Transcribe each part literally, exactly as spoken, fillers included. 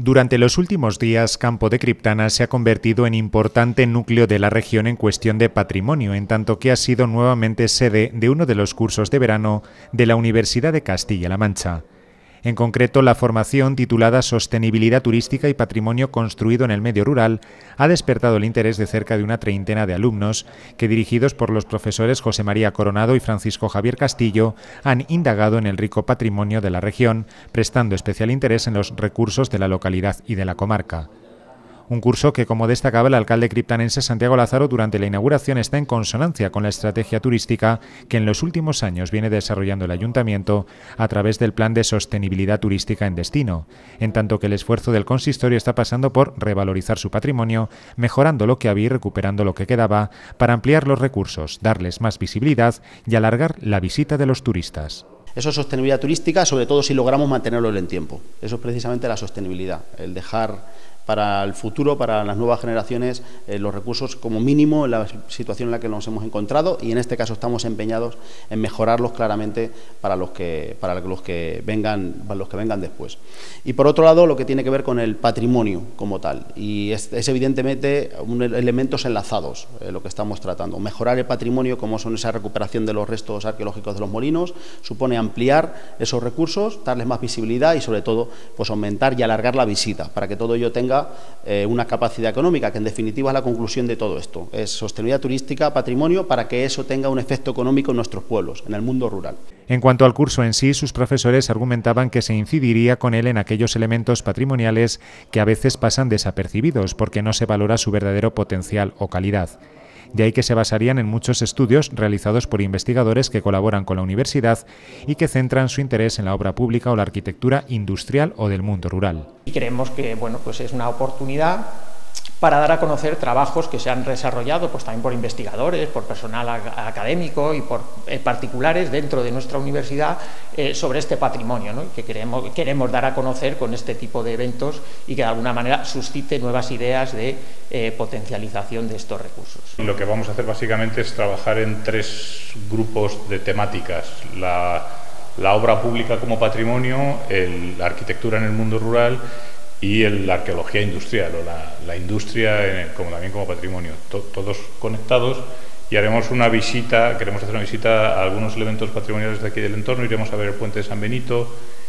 Durante los últimos días, Campo de Criptana se ha convertido en importante núcleo de la región en cuestión de patrimonio, en tanto que ha sido nuevamente sede de uno de los cursos de verano de la Universidad de Castilla-La Mancha. En concreto, la formación titulada Sostenibilidad Turística y Patrimonio Construido en el Medio Rural ha despertado el interés de cerca de una treintena de alumnos que, dirigidos por los profesores José María Coronado y Francisco Javier Castillo, han indagado en el rico patrimonio de la región, prestando especial interés en los recursos de la localidad y de la comarca. Un curso que, como destacaba el alcalde criptanense Santiago Lázaro durante la inauguración, está en consonancia con la estrategia turística que en los últimos años viene desarrollando el Ayuntamiento a través del Plan de Sostenibilidad Turística en Destino, en tanto que el esfuerzo del consistorio está pasando por revalorizar su patrimonio, mejorando lo que había y recuperando lo que quedaba, para ampliar los recursos, darles más visibilidad y alargar la visita de los turistas. Eso es sostenibilidad turística, sobre todo si logramos mantenerlo en el tiempo. Eso es precisamente la sostenibilidad, el dejar para el futuro, para las nuevas generaciones, eh, los recursos como mínimo en la situación en la que nos hemos encontrado, y en este caso estamos empeñados en mejorarlos claramente para los que para los que vengan para los que vengan después. Y por otro lado, lo que tiene que ver con el patrimonio como tal, y es, es evidentemente un, elementos enlazados, eh, lo que estamos tratando. Mejorar el patrimonio, como son esa recuperación de los restos arqueológicos de los molinos, supone ampliar esos recursos, darles más visibilidad y sobre todo pues aumentar y alargar la visita, para que todo ello tenga Eh, una capacidad económica, que en definitiva es la conclusión de todo esto. Es sostenibilidad turística, patrimonio, para que eso tenga un efecto económico en nuestros pueblos, en el mundo rural. En cuanto al curso en sí, sus profesores argumentaban que se incidiría con él en aquellos elementos patrimoniales que a veces pasan desapercibidos porque no se valora su verdadero potencial o calidad. De ahí que se basarían en muchos estudios realizados por investigadores que colaboran con la universidad y que centran su interés en la obra pública o la arquitectura industrial o del mundo rural. Y creemos que bueno, pues es una oportunidad para dar a conocer trabajos que se han desarrollado pues también por investigadores, por personal académico y por eh, particulares dentro de nuestra universidad eh, sobre este patrimonio, ¿no? Que queremos, queremos dar a conocer con este tipo de eventos y que de alguna manera suscite nuevas ideas de eh, potencialización de estos recursos. Lo que vamos a hacer básicamente es trabajar en tres grupos de temáticas: la, la obra pública como patrimonio, el, la arquitectura en el mundo rural y el, la arqueología industrial o la, la industria en, como también como patrimonio, to, todos conectados. Y haremos una visita, queremos hacer una visita a algunos elementos patrimoniales de aquí del entorno. Iremos a ver el puente de San Benito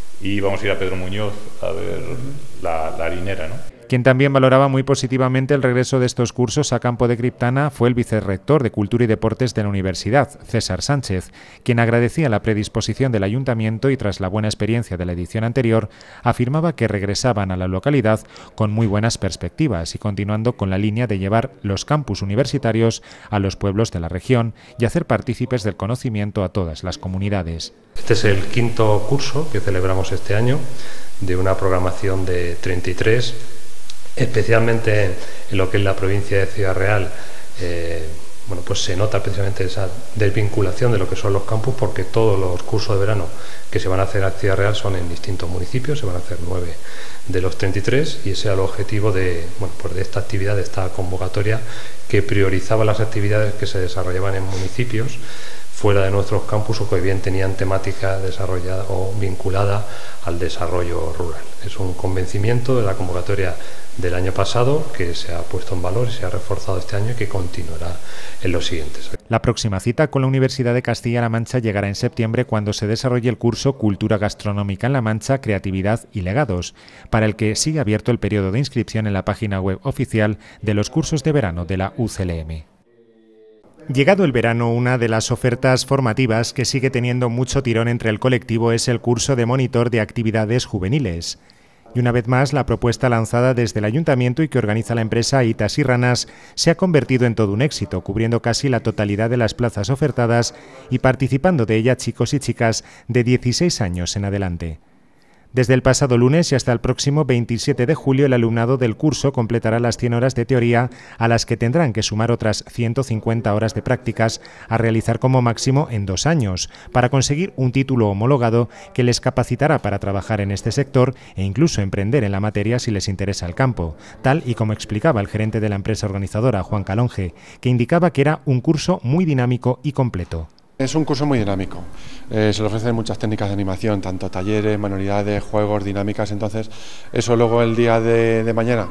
y vamos a ir a Pedro Muñoz a ver la, la harinera, ¿no? Quien también valoraba muy positivamente el regreso de estos cursos a Campo de Criptana fue el vicerrector de Cultura y Deportes de la Universidad, César Sánchez, quien agradecía la predisposición del Ayuntamiento y, tras la buena experiencia de la edición anterior, afirmaba que regresaban a la localidad con muy buenas perspectivas y continuando con la línea de llevar los campus universitarios a los pueblos de la región y hacer partícipes del conocimiento a todas las comunidades. Este es el quinto curso que celebramos este año, de una programación de treinta y tres, especialmente en lo que es la provincia de Ciudad Real. Eh, bueno, pues se nota precisamente esa desvinculación de lo que son los campus, porque todos los cursos de verano que se van a hacer a Ciudad Real son en distintos municipios, se van a hacer nueve de los treinta y tres, y ese era el objetivo de, bueno, pues de esta actividad, de esta convocatoria, que priorizaba las actividades que se desarrollaban en municipios fuera de nuestros campus o que bien tenían temática desarrollada o vinculada al desarrollo rural. Es un convencimiento de la convocatoria del año pasado que se ha puesto en valor y se ha reforzado este año y que continuará en los siguientes. La próxima cita con la Universidad de Castilla-La Mancha llegará en septiembre, cuando se desarrolle el curso Cultura Gastronómica en La Mancha, Creatividad y Legados, para el que sigue abierto el periodo de inscripción en la página web oficial de los cursos de verano de la U C L M. Llegado el verano, una de las ofertas formativas que sigue teniendo mucho tirón entre el colectivo es el curso de monitor de actividades juveniles. Y una vez más, la propuesta lanzada desde el Ayuntamiento y que organiza la empresa Itas y Ranas se ha convertido en todo un éxito, cubriendo casi la totalidad de las plazas ofertadas y participando de ella chicos y chicas de dieciséis años en adelante. Desde el pasado lunes y hasta el próximo veintisiete de julio, el alumnado del curso completará las cien horas de teoría, a las que tendrán que sumar otras ciento cincuenta horas de prácticas a realizar como máximo en dos años, para conseguir un título homologado que les capacitará para trabajar en este sector e incluso emprender en la materia si les interesa el campo, tal y como explicaba el gerente de la empresa organizadora, Juan Calonge, que indicaba que era un curso muy dinámico y completo. Es un curso muy dinámico, eh, se le ofrecen muchas técnicas de animación, tanto talleres, manualidades, juegos, dinámicas, entonces eso luego el día de, de mañana,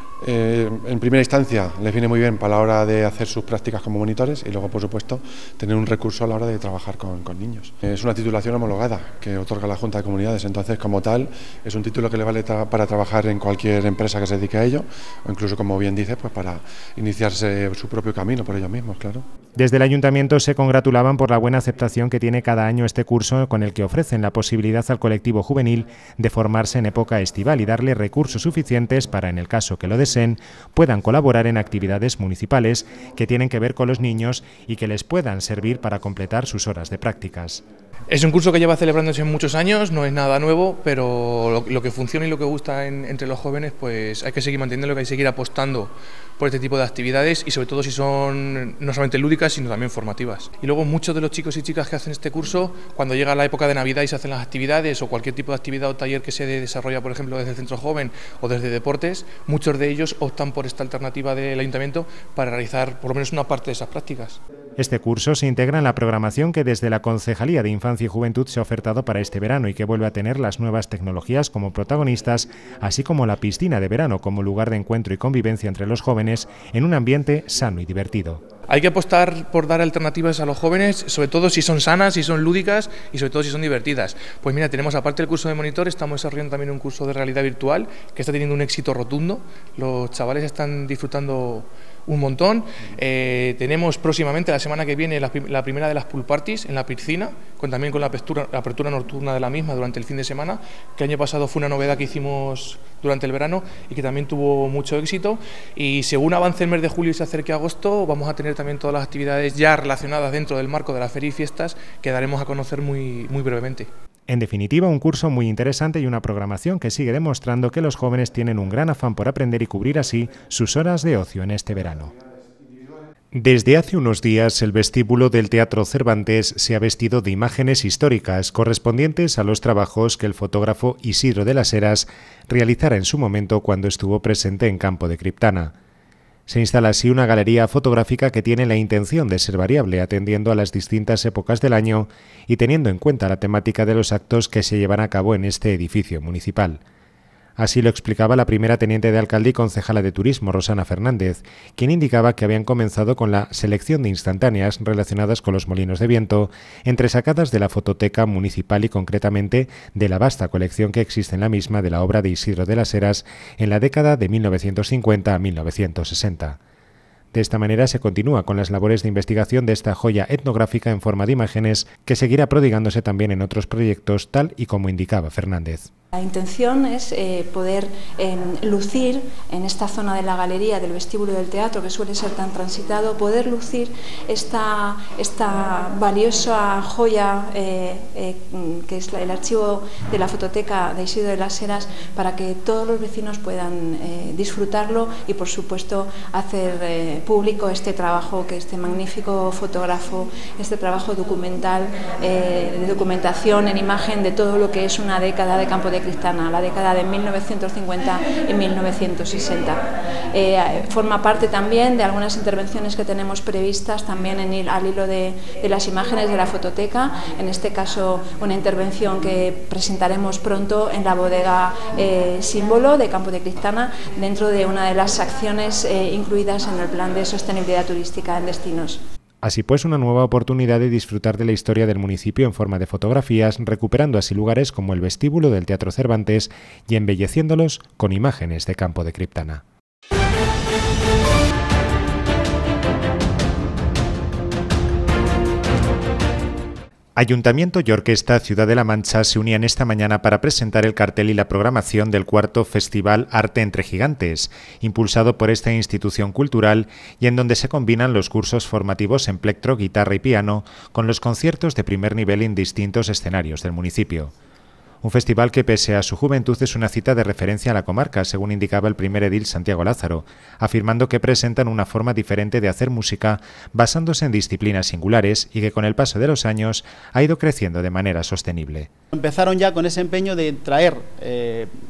eh, en primera instancia les viene muy bien para la hora de hacer sus prácticas como monitores y luego por supuesto tener un recurso a la hora de trabajar con, con niños. Es una titulación homologada que otorga la Junta de Comunidades, entonces como tal es un título que le vale tra para trabajar en cualquier empresa que se dedique a ello o incluso, como bien dice, pues para iniciarse su propio camino por ellos mismos, claro. Desde el Ayuntamiento se congratulaban por la buena aceptación que tiene cada año este curso, con el que ofrecen la posibilidad al colectivo juvenil de formarse en época estival y darle recursos suficientes para, en el caso que lo deseen, puedan colaborar en actividades municipales que tienen que ver con los niños y que les puedan servir para completar sus horas de prácticas. Es un curso que lleva celebrándose muchos años, no es nada nuevo, pero lo, lo que funciona y lo que gusta en, entre los jóvenes, pues hay que seguir manteniendo, que hay que seguir apostando por este tipo de actividades y sobre todo si son no solamente lúdicas, sino también formativas. Y luego muchos de los chicos y chicas que hacen este curso, cuando llega la época de Navidad y se hacen las actividades o cualquier tipo de actividad o taller que se desarrolla, por ejemplo, desde el Centro Joven o desde deportes, muchos de ellos optan por esta alternativa del Ayuntamiento para realizar por lo menos una parte de esas prácticas. Este curso se integra en la programación que desde la Concejalía de Infancia y Juventud se ha ofertado para este verano y que vuelve a tener las nuevas tecnologías como protagonistas, así como la piscina de verano como lugar de encuentro y convivencia entre los jóvenes en un ambiente sano y divertido. Hay que apostar por dar alternativas a los jóvenes, sobre todo si son sanas, si son lúdicas y sobre todo si son divertidas. Pues mira, tenemos aparte del curso de monitor, estamos desarrollando también un curso de realidad virtual que está teniendo un éxito rotundo. Los chavales están disfrutando un montón. Eh, tenemos próximamente, la semana que viene, la, la primera de las pool parties en la piscina, con, también con la apertura, la apertura nocturna de la misma durante el fin de semana, que el año pasado fue una novedad que hicimos durante el verano y que también tuvo mucho éxito. Y según avance el mes de julio y se acerque agosto, vamos a tener también todas las actividades ya relacionadas dentro del marco de la feria y fiestas que daremos a conocer muy, muy brevemente. En definitiva, un curso muy interesante y una programación que sigue demostrando que los jóvenes tienen un gran afán por aprender y cubrir así sus horas de ocio en este verano. Desde hace unos días, el vestíbulo del Teatro Cervantes se ha vestido de imágenes históricas correspondientes a los trabajos que el fotógrafo Isidro de las Heras realizara en su momento cuando estuvo presente en Campo de Criptana. Se instala así una galería fotográfica que tiene la intención de ser variable, atendiendo a las distintas épocas del año y teniendo en cuenta la temática de los actos que se llevan a cabo en este edificio municipal. Así lo explicaba la primera teniente de alcalde y concejala de turismo, Rosana Fernández, quien indicaba que habían comenzado con la selección de instantáneas relacionadas con los molinos de viento, entresacadas de la fototeca municipal y concretamente de la vasta colección que existe en la misma de la obra de Isidro de las Heras en la década de mil novecientos cincuenta a mil novecientos sesenta. De esta manera se continúa con las labores de investigación de esta joya etnográfica en forma de imágenes que seguirá prodigándose también en otros proyectos, tal y como indicaba Fernández. La intención es eh, poder eh, lucir en esta zona de la galería del vestíbulo del teatro, que suele ser tan transitado, poder lucir esta, esta valiosa joya eh, eh, que es el archivo de la fototeca de Isidro de las Heras, para que todos los vecinos puedan eh, disfrutarlo y, por supuesto, hacer eh, público este trabajo, que este magnífico fotógrafo, este trabajo documental, eh, de documentación en imagen de todo lo que es una década de Campo de Criptana, la década de mil novecientos cincuenta y mil novecientos sesenta. Eh, forma parte también de algunas intervenciones que tenemos previstas también en il, al hilo de, de las imágenes de la fototeca, en este caso una intervención que presentaremos pronto en la bodega eh, Símbolo de Campo de Criptana, dentro de una de las acciones eh, incluidas en el plan de sostenibilidad turística en destinos. Así pues, una nueva oportunidad de disfrutar de la historia del municipio en forma de fotografías, recuperando así lugares como el vestíbulo del Teatro Cervantes y embelleciéndolos con imágenes de Campo de Criptana. Ayuntamiento y Orquesta Ciudad de la Mancha se unían esta mañana para presentar el cartel y la programación del cuarto Festival Arte entre Gigantes, impulsado por esta institución cultural y en donde se combinan los cursos formativos en plectro, guitarra y piano con los conciertos de primer nivel en distintos escenarios del municipio. Un festival que, pese a su juventud, es una cita de referencia a la comarca, según indicaba el primer edil Santiago Lázaro, afirmando que presentan una forma diferente de hacer música basándose en disciplinas singulares y que con el paso de los años ha ido creciendo de manera sostenible. Empezaron ya con ese empeño de traer eh,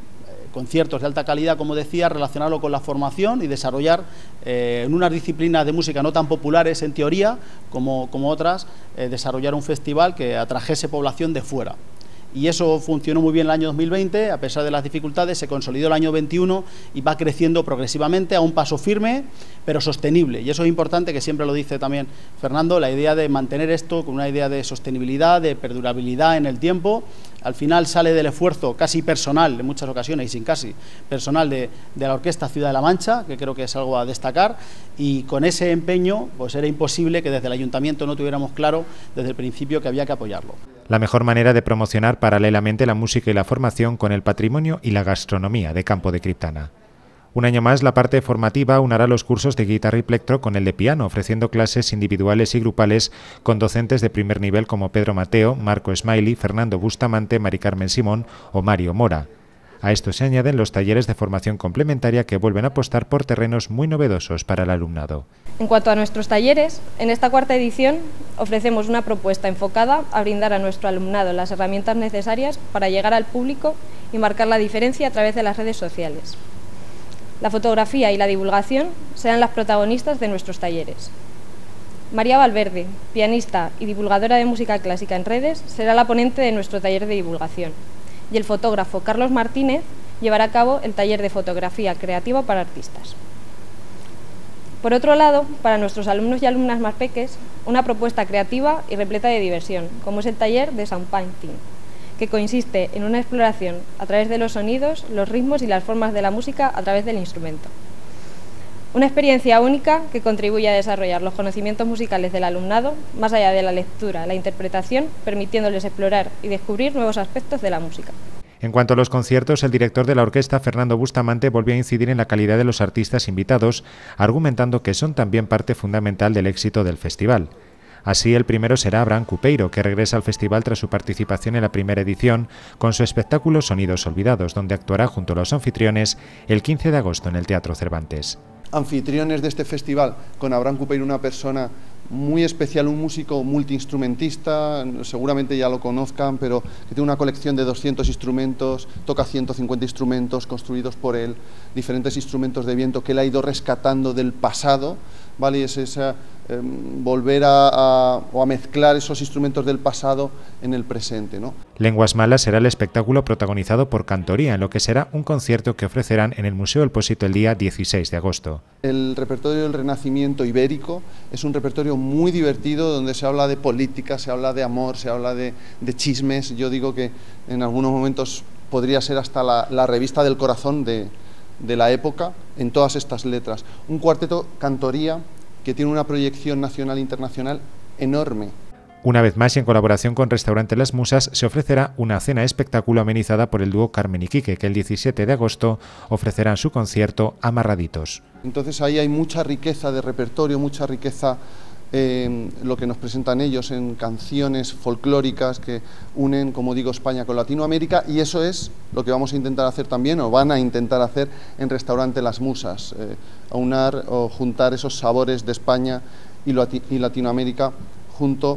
conciertos de alta calidad, como decía, relacionarlo con la formación y desarrollar eh, en unas disciplinas de música no tan populares en teoría como, como otras, eh, desarrollar un festival que atrajese población de fuera. Y eso funcionó muy bien el año dos mil veinte, a pesar de las dificultades, se consolidó el año veintiuno y va creciendo progresivamente a un paso firme, pero sostenible. Y eso es importante, que siempre lo dice también Fernando, la idea de mantener esto con una idea de sostenibilidad, de perdurabilidad en el tiempo. Al final sale del esfuerzo casi personal, en muchas ocasiones, y sin casi, personal de, de la Orquesta Ciudad de la Mancha, que creo que es algo a destacar, y con ese empeño pues era imposible que desde el Ayuntamiento no tuviéramos claro desde el principio que había que apoyarlo. La mejor manera de promocionar paralelamente la música y la formación con el patrimonio y la gastronomía de Campo de Criptana. Un año más, la parte formativa unirá los cursos de guitarra y plectro con el de piano, ofreciendo clases individuales y grupales con docentes de primer nivel como Pedro Mateo, Marco Smiley, Fernando Bustamante, Mari Carmen Simón o Mario Mora. A esto se añaden los talleres de formación complementaria que vuelven a apostar por terrenos muy novedosos para el alumnado. En cuanto a nuestros talleres, en esta cuarta edición ofrecemos una propuesta enfocada a brindar a nuestro alumnado las herramientas necesarias para llegar al público y marcar la diferencia a través de las redes sociales. La fotografía y la divulgación serán las protagonistas de nuestros talleres. María Valverde, pianista y divulgadora de música clásica en redes, será la ponente de nuestro taller de divulgación. Y el fotógrafo Carlos Martínez llevará a cabo el taller de fotografía creativa para artistas. Por otro lado, para nuestros alumnos y alumnas más peques, una propuesta creativa y repleta de diversión, como es el taller de Sound Painting, que consiste en una exploración a través de los sonidos, los ritmos y las formas de la música a través del instrumento. Una experiencia única que contribuye a desarrollar los conocimientos musicales del alumnado, más allá de la lectura, la interpretación, permitiéndoles explorar y descubrir nuevos aspectos de la música. En cuanto a los conciertos, el director de la orquesta, Fernando Bustamante, volvió a incidir en la calidad de los artistas invitados, argumentando que son también parte fundamental del éxito del festival. Así, el primero será Abraham Cupeiro, que regresa al festival tras su participación en la primera edición con su espectáculo Sonidos Olvidados, donde actuará junto a los anfitriones el quince de agosto en el Teatro Cervantes. Anfitriones de este festival, con Abraham Cupeiro, una persona muy especial, un músico multiinstrumentista, seguramente ya lo conozcan, pero que tiene una colección de doscientos instrumentos, toca ciento cincuenta instrumentos construidos por él, diferentes instrumentos de viento que él ha ido rescatando del pasado, ¿vale? Y es esa, eh, volver a, a, o a mezclar esos instrumentos del pasado en el presente, ¿no? Lenguas Malas será el espectáculo protagonizado por Cantoría, en lo que será un concierto que ofrecerán en el Museo El Pósito el día dieciséis de agosto. El repertorio del Renacimiento ibérico es un repertorio muy divertido, donde se habla de política, se habla de amor, se habla de, de chismes. Yo digo que en algunos momentos podría ser hasta la, la revista del corazón de, de la época en todas estas letras. Un cuarteto Cantoría que tiene una proyección nacional e internacional enorme. Una vez más, y en colaboración con Restaurante Las Musas, se ofrecerá una cena espectáculo amenizada por el dúo Carmen y Quique, que el diecisiete de agosto ofrecerán su concierto Amarraditos. Entonces ahí hay mucha riqueza de repertorio, mucha riqueza eh, lo que nos presentan ellos en canciones folclóricas que unen, como digo, España con Latinoamérica, y eso es lo que vamos a intentar hacer también, o van a intentar hacer en Restaurante Las Musas, eh, aunar o juntar esos sabores de España y, Lati- y Latinoamérica junto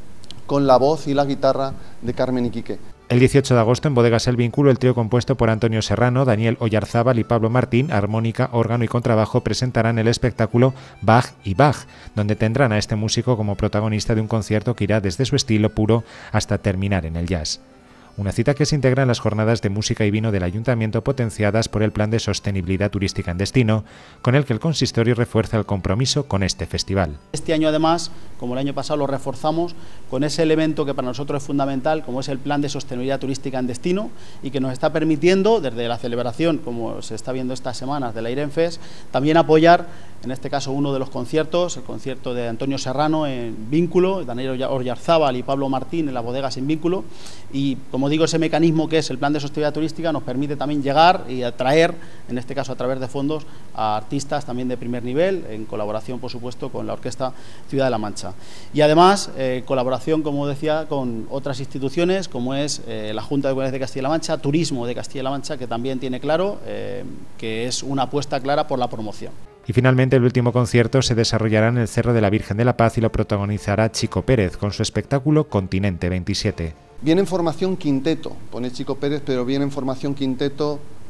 con la voz y la guitarra de Carmen y Quique. El dieciocho de agosto en Bodegas El Vínculo, el trío compuesto por Antonio Serrano, Daniel Oyarzábal y Pablo Martín, armónica, órgano y contrabajo, presentarán el espectáculo Bach y Bach, donde tendrán a este músico como protagonista de un concierto que irá desde su estilo puro hasta terminar en el jazz. Una cita que se integra en las jornadas de música y vino del Ayuntamiento, potenciadas por el Plan de Sostenibilidad Turística en Destino, con el que el consistorio refuerza el compromiso con este festival. Este año, además, como el año pasado, lo reforzamos con ese elemento que para nosotros es fundamental, como es el Plan de Sostenibilidad Turística en Destino, y que nos está permitiendo, desde la celebración, como se está viendo estas semanas, de la IRENFES, también apoyar, en este caso, uno de los conciertos, el concierto de Antonio Serrano en Vínculo, Daniel Oyarzábal y Pablo Martín en las Bodegas en Vínculo, y como digo, ese mecanismo que es el Plan de Sostenibilidad Turística nos permite también llegar y atraer, en este caso a través de fondos, a artistas también de primer nivel, en colaboración, por supuesto, con la Orquesta Ciudad de la Mancha. Y además, eh, colaboración, como decía, con otras instituciones, como es eh, la Junta de Comunidades de Castilla-La Mancha, Turismo de Castilla-La Mancha, que también tiene claro eh, que es una apuesta clara por la promoción. Y finalmente, el último concierto se desarrollará en el Cerro de la Virgen de la Paz y lo protagonizará Chico Pérez con su espectáculo Continente veintisiete. Viene en formación quinteto, pone Chico Pérez, pero viene en formación quinteto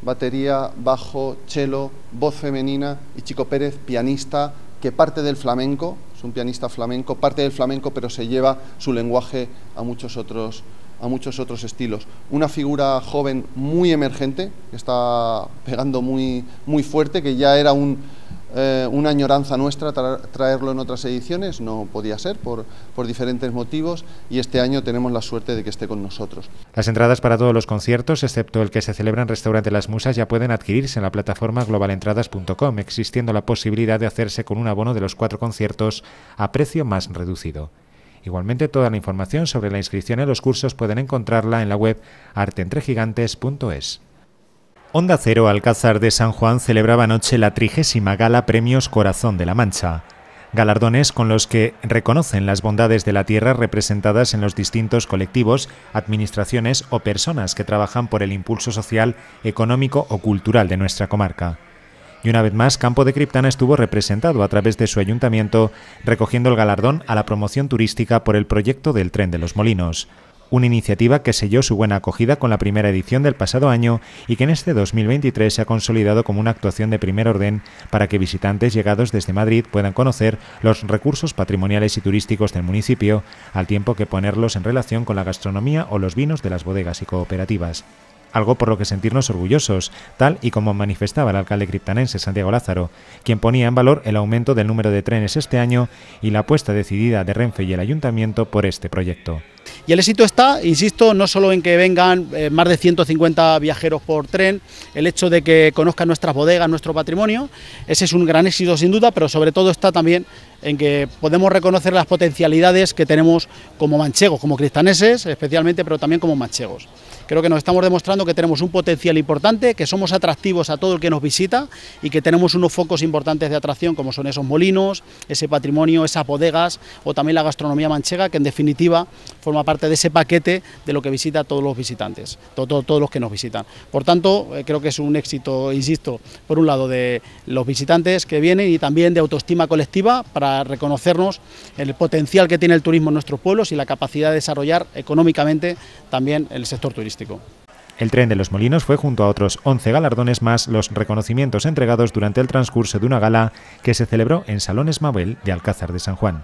batería, bajo, cello, voz femenina, y Chico Pérez, pianista, que parte del flamenco, es un pianista flamenco, parte del flamenco, pero se lleva su lenguaje a muchos otros, a muchos otros estilos. Una figura joven muy emergente, que está pegando muy, muy fuerte, que ya era un, eh, una añoranza nuestra tra traerlo en otras ediciones, no podía ser por, por diferentes motivos, y este año tenemos la suerte de que esté con nosotros. Las entradas para todos los conciertos, excepto el que se celebra en Restaurante Las Musas, ya pueden adquirirse en la plataforma global entradas punto com, existiendo la posibilidad de hacerse con un abono de los cuatro conciertos a precio más reducido. Igualmente, toda la información sobre la inscripción en los cursos pueden encontrarla en la web arte entre gigantes punto es. Onda Cero Alcázar de San Juan celebraba anoche la trigésima gala Premios Corazón de la Mancha, galardones con los que reconocen las bondades de la tierra representadas en los distintos colectivos, administraciones o personas que trabajan por el impulso social, económico o cultural de nuestra comarca. Y una vez más, Campo de Criptana estuvo representado a través de su ayuntamiento, recogiendo el galardón a la promoción turística por el proyecto del Tren de los Molinos, una iniciativa que selló su buena acogida con la primera edición del pasado año y que en este dos mil veintitrés se ha consolidado como una actuación de primer orden para que visitantes llegados desde Madrid puedan conocer los recursos patrimoniales y turísticos del municipio, al tiempo que ponerlos en relación con la gastronomía o los vinos de las bodegas y cooperativas. Algo por lo que sentirnos orgullosos, tal y como manifestaba el alcalde criptanense Santiago Lázaro, quien ponía en valor el aumento del número de trenes este año y la apuesta decidida de Renfe y el ayuntamiento por este proyecto. Y el éxito está, insisto, no solo en que vengan eh, más de ciento cincuenta viajeros por tren, el hecho de que conozcan nuestras bodegas, nuestro patrimonio, ese es un gran éxito sin duda, pero sobre todo está también en que podemos reconocer las potencialidades que tenemos como manchegos, como criptaneses especialmente, pero también como manchegos. Creo que nos estamos demostrando que tenemos un potencial importante, que somos atractivos a todo el que nos visita y que tenemos unos focos importantes de atracción como son esos molinos, ese patrimonio, esas bodegas o también la gastronomía manchega, que en definitiva forma parte de ese paquete de lo que visita a todos los visitantes, todo, todo, todos los que nos visitan. Por tanto, eh, creo que es un éxito, insisto, por un lado de los visitantes que vienen y también de autoestima colectiva para reconocernos el potencial que tiene el turismo en nuestros pueblos y la capacidad de desarrollar económicamente también el sector turístico. El Tren de los Molinos fue, junto a otros once galardones más, los reconocimientos entregados durante el transcurso de una gala que se celebró en Salón Esmabel de Alcázar de San Juan.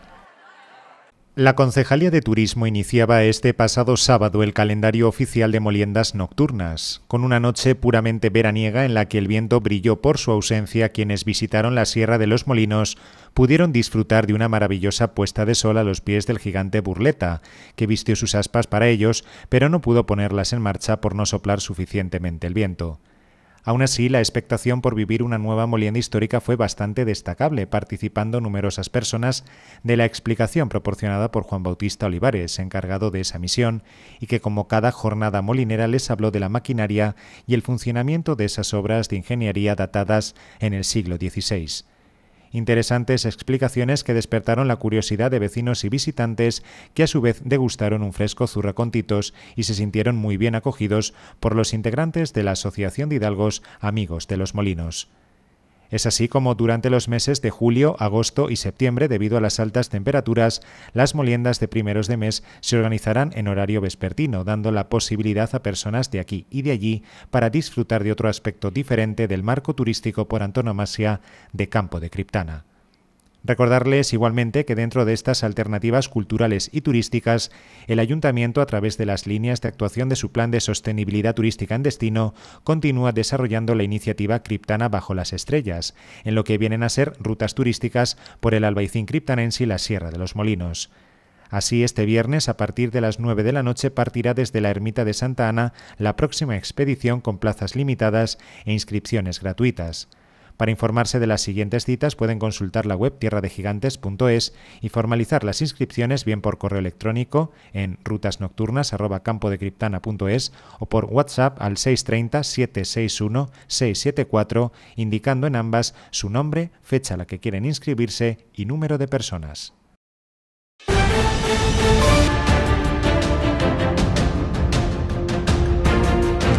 La Concejalía de Turismo iniciaba este pasado sábado el calendario oficial de moliendas nocturnas, con una noche puramente veraniega en la que el viento brilló por su ausencia. Quienes visitaron la Sierra de los Molinos pudieron disfrutar de una maravillosa puesta de sol a los pies del gigante Burleta, que vistió sus aspas para ellos, pero no pudo ponerlas en marcha por no soplar suficientemente el viento. Aún así, la expectación por vivir una nueva molienda histórica fue bastante destacable, participando numerosas personas de la explicación proporcionada por Juan Bautista Olivares, encargado de esa misión, y que como cada jornada molinera les habló de la maquinaria y el funcionamiento de esas obras de ingeniería datadas en el siglo dieciséis. Interesantes explicaciones que despertaron la curiosidad de vecinos y visitantes que a su vez degustaron un fresco zurracontitos y se sintieron muy bien acogidos por los integrantes de la Asociación de Hidalgos Amigos de los Molinos. Es así como durante los meses de julio, agosto y septiembre, debido a las altas temperaturas, las moliendas de primeros de mes se organizarán en horario vespertino, dando la posibilidad a personas de aquí y de allí para disfrutar de otro aspecto diferente del marco turístico por antonomasia de Campo de Criptana. Recordarles igualmente que dentro de estas alternativas culturales y turísticas, el Ayuntamiento, a través de las líneas de actuación de su Plan de Sostenibilidad Turística en Destino, continúa desarrollando la iniciativa Criptana bajo las estrellas, en lo que vienen a ser rutas turísticas por el Albaicín criptanense y la Sierra de los Molinos. Así, este viernes, a partir de las nueve de la noche, partirá desde la Ermita de Santa Ana la próxima expedición con plazas limitadas e inscripciones gratuitas. Para informarse de las siguientes citas pueden consultar la web tierra de gigantes punto es y formalizar las inscripciones bien por correo electrónico en rutasnocturnas arroba campodecriptana punto es o por WhatsApp al seis tres cero, siete seis uno, seis siete cuatro, indicando en ambas su nombre, fecha a la que quieren inscribirse y número de personas.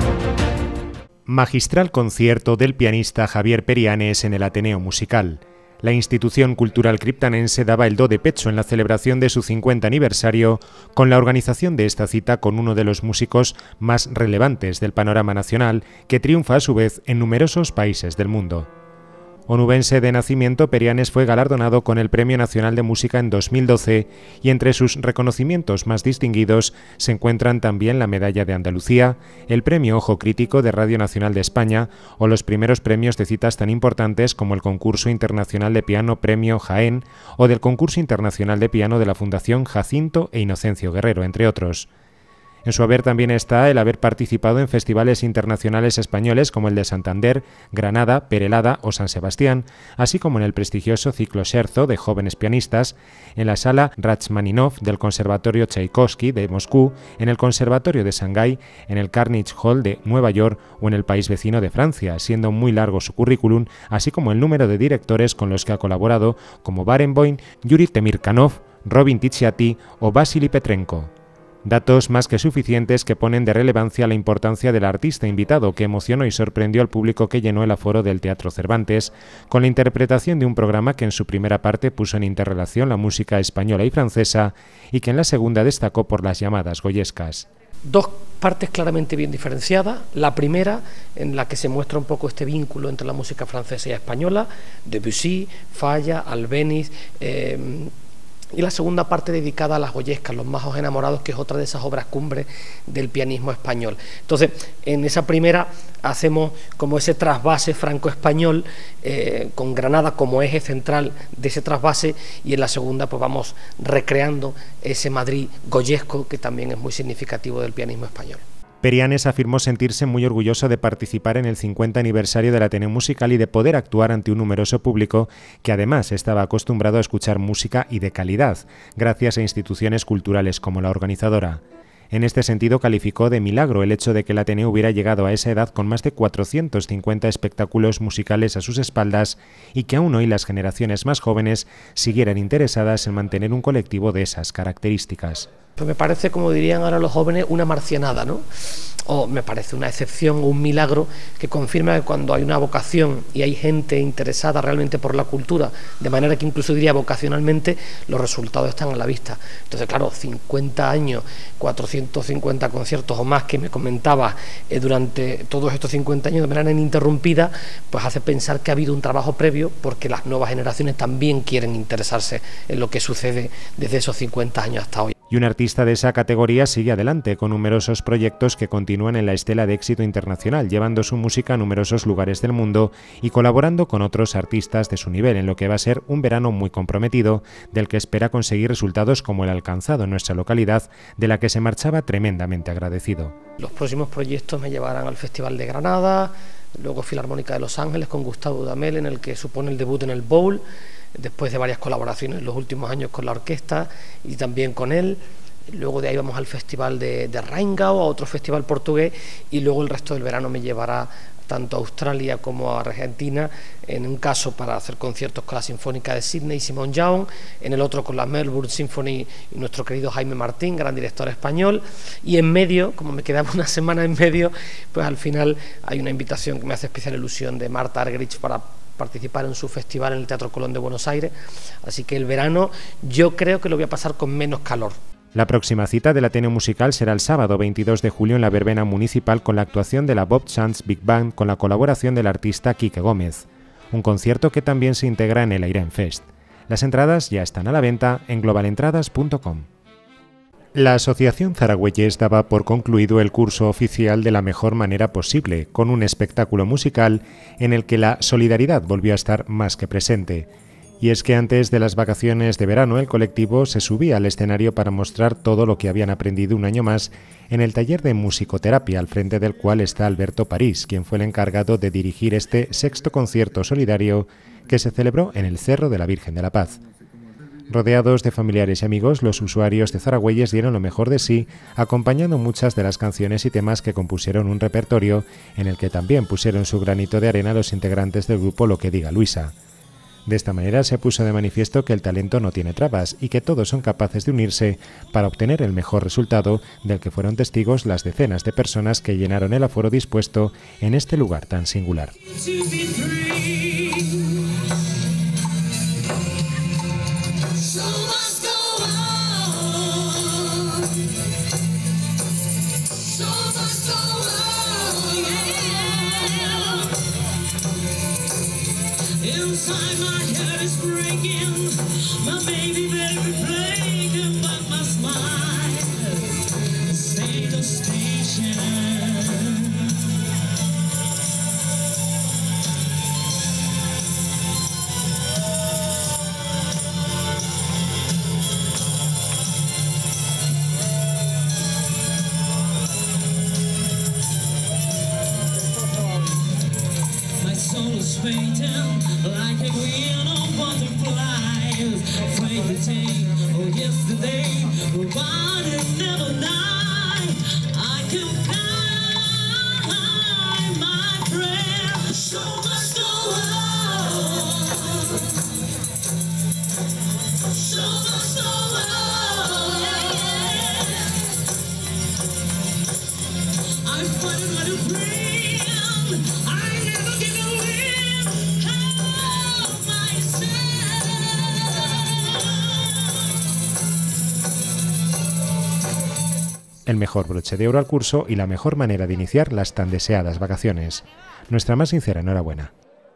Magistral concierto del pianista Javier Perianes en el Ateneo Musical. La institución cultural criptanense daba el do de pecho en la celebración de su cincuenta aniversario con la organización de esta cita con uno de los músicos más relevantes del panorama nacional, que triunfa a su vez en numerosos países del mundo. Onubense de nacimiento, Perianes fue galardonado con el Premio Nacional de Música en dos mil doce y entre sus reconocimientos más distinguidos se encuentran también la Medalla de Andalucía, el Premio Ojo Crítico de Radio Nacional de España o los primeros premios de citas tan importantes como el Concurso Internacional de Piano Premio Jaén o del Concurso Internacional de Piano de la Fundación Jacinto e Inocencio Guerrero, entre otros. En su haber también está el haber participado en festivales internacionales españoles como el de Santander, Granada, Perelada o San Sebastián, así como en el prestigioso Ciclo Scherzo de jóvenes pianistas, en la Sala Rachmaninoff del Conservatorio Tchaikovsky de Moscú, en el Conservatorio de Shanghái, en el Carnegie Hall de Nueva York o en el país vecino de Francia, siendo muy largo su currículum, así como el número de directores con los que ha colaborado, como Barenboim, Yuri Temirkanov, Robin Ticciati o Vasily Petrenko. Datos más que suficientes que ponen de relevancia la importancia del artista invitado, que emocionó y sorprendió al público que llenó el aforo del Teatro Cervantes, con la interpretación de un programa que en su primera parte puso en interrelación la música española y francesa y que en la segunda destacó por las llamadas goyescas. Dos partes claramente bien diferenciadas. La primera, en la que se muestra un poco este vínculo entre la música francesa y española, Debussy, Falla, Albéniz, eh, y la segunda parte dedicada a las goyescas, Los majos enamorados, que es otra de esas obras cumbres del pianismo español. Entonces, en esa primera hacemos como ese trasvase franco-español, eh, con Granada como eje central de ese trasvase, y en la segunda pues vamos recreando ese Madrid goyesco, que también es muy significativo del pianismo español. Perianes afirmó sentirse muy orgulloso de participar en el cincuenta aniversario del Ateneo Musical y de poder actuar ante un numeroso público que además estaba acostumbrado a escuchar música y de calidad, gracias a instituciones culturales como la organizadora. En este sentido, calificó de milagro el hecho de que el Ateneo hubiera llegado a esa edad con más de cuatrocientos cincuenta espectáculos musicales a sus espaldas y que aún hoy las generaciones más jóvenes siguieran interesadas en mantener un colectivo de esas características. Pues me parece, como dirían ahora los jóvenes, una marcianada, ¿no? O me parece una excepción o un milagro que confirma que cuando hay una vocación y hay gente interesada realmente por la cultura, de manera que incluso diría vocacionalmente, los resultados están a la vista. Entonces, claro, cincuenta años, cuatrocientos cincuenta conciertos o más que me comentabas eh, durante todos estos cincuenta años de manera ininterrumpida, pues hace pensar que ha habido un trabajo previo, porque las nuevas generaciones también quieren interesarse en lo que sucede desde esos cincuenta años hasta hoy. Y un artista de esa categoría sigue adelante con numerosos proyectos que continúan en la estela de éxito internacional, llevando su música a numerosos lugares del mundo y colaborando con otros artistas de su nivel, en lo que va a ser un verano muy comprometido, del que espera conseguir resultados como el alcanzado en nuestra localidad, de la que se marchaba tremendamente agradecido. Los próximos proyectos me llevarán al Festival de Granada, luego Filarmónica de Los Ángeles con Gustavo Dudamel, en el que supone el debut en el Bowl, después de varias colaboraciones en los últimos años con la orquesta y también con él. Luego de ahí vamos al Festival de, de Rheingau, a otro festival portugués, y luego el resto del verano me llevará tanto a Australia como a Argentina, en un caso para hacer conciertos con la Sinfónica de Sydney, Simon Young, en el otro con la Melbourne Symphony y nuestro querido Jaime Martín, gran director español, y en medio, como me quedaba una semana en medio, pues al final hay una invitación que me hace especial ilusión de Marta Argerich para participar en su festival en el Teatro Colón de Buenos Aires, así que el verano yo creo que lo voy a pasar con menos calor. La próxima cita del Ateneo Musical será el sábado veintidós de julio en la verbena municipal con la actuación de la Bob Chance Big Band con la colaboración del artista Quique Gómez, un concierto que también se integra en el Airén Fest. Las entradas ya están a la venta en global entradas punto com. La Asociación Zaragüelles daba por concluido el curso oficial de la mejor manera posible, con un espectáculo musical en el que la solidaridad volvió a estar más que presente. Y es que antes de las vacaciones de verano el colectivo se subía al escenario para mostrar todo lo que habían aprendido un año más en el taller de musicoterapia, al frente del cual está Alberto París, quien fue el encargado de dirigir este sexto concierto solidario que se celebró en el Cerro de la Virgen de la Paz. Rodeados de familiares y amigos, los usuarios de Zaragüelles dieron lo mejor de sí, acompañando muchas de las canciones y temas que compusieron un repertorio en el que también pusieron su granito de arena los integrantes del grupo Lo que diga Luisa. De esta manera se puso de manifiesto que el talento no tiene trabas y que todos son capaces de unirse para obtener el mejor resultado, del que fueron testigos las decenas de personas que llenaron el aforo dispuesto en este lugar tan singular. El mejor broche de oro al curso y la mejor manera de iniciar las tan deseadas vacaciones. Nuestra más sincera enhorabuena.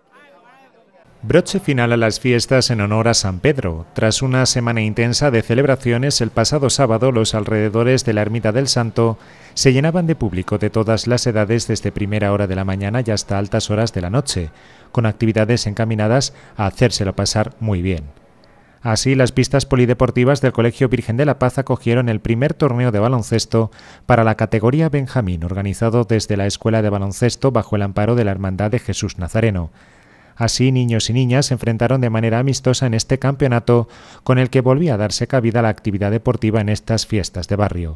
Broche final a las fiestas en honor a San Pedro. Tras una semana intensa de celebraciones, el pasado sábado los alrededores de la Ermita del Santo se llenaban de público de todas las edades desde primera hora de la mañana y hasta altas horas de la noche, con actividades encaminadas a hacérselo pasar muy bien. Así, las pistas polideportivas del Colegio Virgen de la Paz acogieron el primer torneo de baloncesto para la categoría Benjamín, organizado desde la Escuela de Baloncesto bajo el amparo de la Hermandad de Jesús Nazareno. Así, niños y niñas se enfrentaron de manera amistosa en este campeonato, con el que volvía a darse cabida la actividad deportiva en estas fiestas de barrio.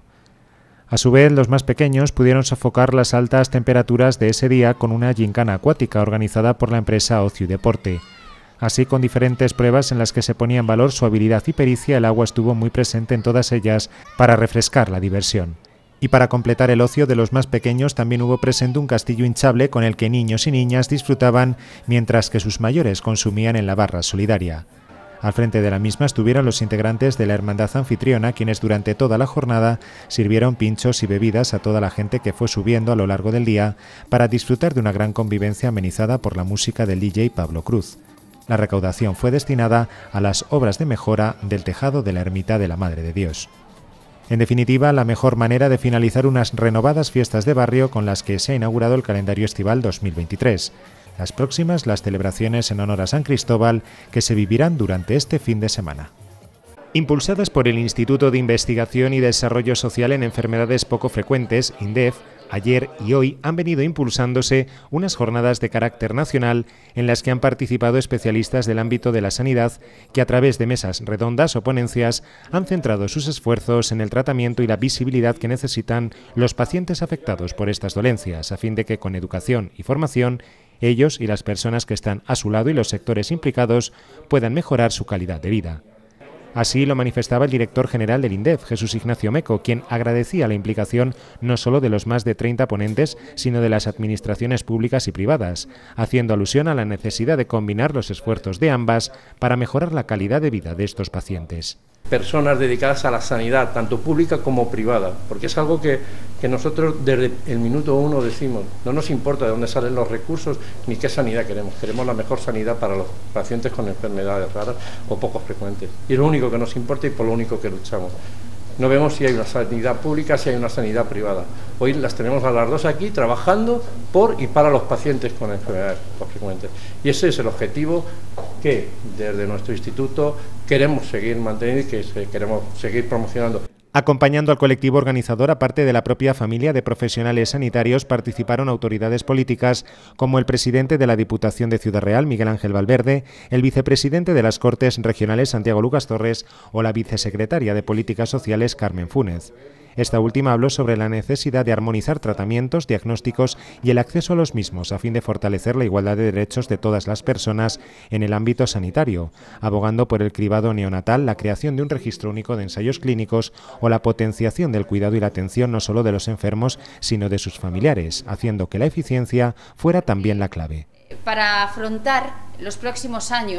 A su vez, los más pequeños pudieron sofocar las altas temperaturas de ese día con una gincana acuática organizada por la empresa Ocio y Deporte. Así, con diferentes pruebas en las que se ponía en valor su habilidad y pericia, el agua estuvo muy presente en todas ellas para refrescar la diversión. Y para completar el ocio de los más pequeños también hubo presente un castillo hinchable con el que niños y niñas disfrutaban mientras que sus mayores consumían en la barra solidaria. Al frente de la misma estuvieron los integrantes de la Hermandad Anfitriona, quienes durante toda la jornada sirvieron pinchos y bebidas a toda la gente que fue subiendo a lo largo del día para disfrutar de una gran convivencia amenizada por la música del D J Pablo Cruz. La recaudación fue destinada a las obras de mejora del tejado de la Ermita de la Madre de Dios. En definitiva, la mejor manera de finalizar unas renovadas fiestas de barrio con las que se ha inaugurado el calendario estival dos mil veintitrés. Las próximas, las celebraciones en honor a San Cristóbal, que se vivirán durante este fin de semana. Impulsadas por el Instituto de Investigación y Desarrollo Social en Enfermedades Poco Frecuentes, INDEF, ayer y hoy han venido impulsándose unas jornadas de carácter nacional en las que han participado especialistas del ámbito de la sanidad que a través de mesas redondas o ponencias han centrado sus esfuerzos en el tratamiento y la visibilidad que necesitan los pacientes afectados por estas dolencias, a fin de que con educación y formación ellos y las personas que están a su lado y los sectores implicados puedan mejorar su calidad de vida. Así lo manifestaba el director general del INDEF, Jesús Ignacio Meco, quien agradecía la implicación no solo de los más de treinta ponentes, sino de las administraciones públicas y privadas, haciendo alusión a la necesidad de combinar los esfuerzos de ambas para mejorar la calidad de vida de estos pacientes. Personas dedicadas a la sanidad, tanto pública como privada, porque es algo que, que nosotros desde el minuto uno decimos, no nos importa de dónde salen los recursos ni qué sanidad queremos, queremos la mejor sanidad para los pacientes con enfermedades raras o poco frecuentes, y es lo único que nos importa y por lo único que luchamos. No vemos si hay una sanidad pública, si hay una sanidad privada. Hoy las tenemos a las dos aquí trabajando por y para los pacientes con enfermedades poco frecuentes. Y ese es el objetivo que desde nuestro instituto queremos seguir manteniendo y que queremos seguir promocionando. Acompañando al colectivo organizador, aparte de la propia familia de profesionales sanitarios, participaron autoridades políticas como el presidente de la Diputación de Ciudad Real, Miguel Ángel Valverde, el vicepresidente de las Cortes Regionales, Santiago Lucas Torres, o la vicesecretaria de Políticas Sociales, Carmen Funes. Esta última habló sobre la necesidad de armonizar tratamientos, diagnósticos y el acceso a los mismos a fin de fortalecer la igualdad de derechos de todas las personas en el ámbito sanitario, abogando por el cribado neonatal, la creación de un registro único de ensayos clínicos o la potenciación del cuidado y la atención no solo de los enfermos, sino de sus familiares, haciendo que la eficiencia fuera también la clave. Para afrontar los próximos años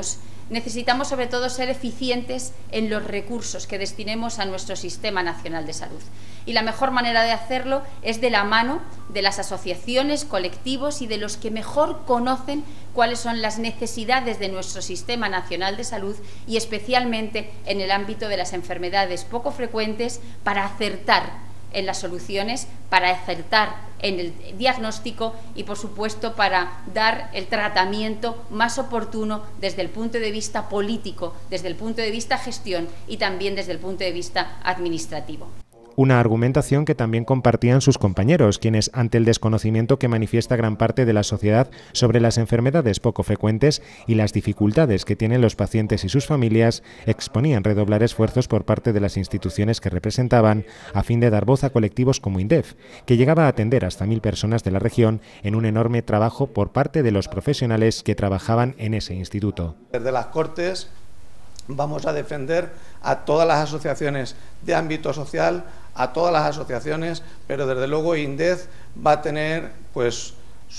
necesitamos sobre todo ser eficientes en los recursos que destinemos a nuestro Sistema Nacional de Salud. Y la mejor manera de hacerlo es de la mano de las asociaciones, colectivos y de los que mejor conocen cuáles son las necesidades de nuestro Sistema Nacional de Salud y especialmente en el ámbito de las enfermedades poco frecuentes, para acertar en las soluciones, para acertar en el diagnóstico y, por supuesto, para dar el tratamiento más oportuno desde el punto de vista político, desde el punto de vista gestión y también desde el punto de vista administrativo. Una argumentación que también compartían sus compañeros, quienes, ante el desconocimiento que manifiesta gran parte de la sociedad sobre las enfermedades poco frecuentes y las dificultades que tienen los pacientes y sus familias, exponían redoblar esfuerzos por parte de las instituciones que representaban a fin de dar voz a colectivos como INDEF, que llegaba a atender hasta mil personas de la región en un enorme trabajo por parte de los profesionales que trabajaban en ese instituto. Desde las Cortes vamos a defender a todas las asociaciones de ámbito social, a todas las asociaciones, pero desde luego INDEF va a tener, pues,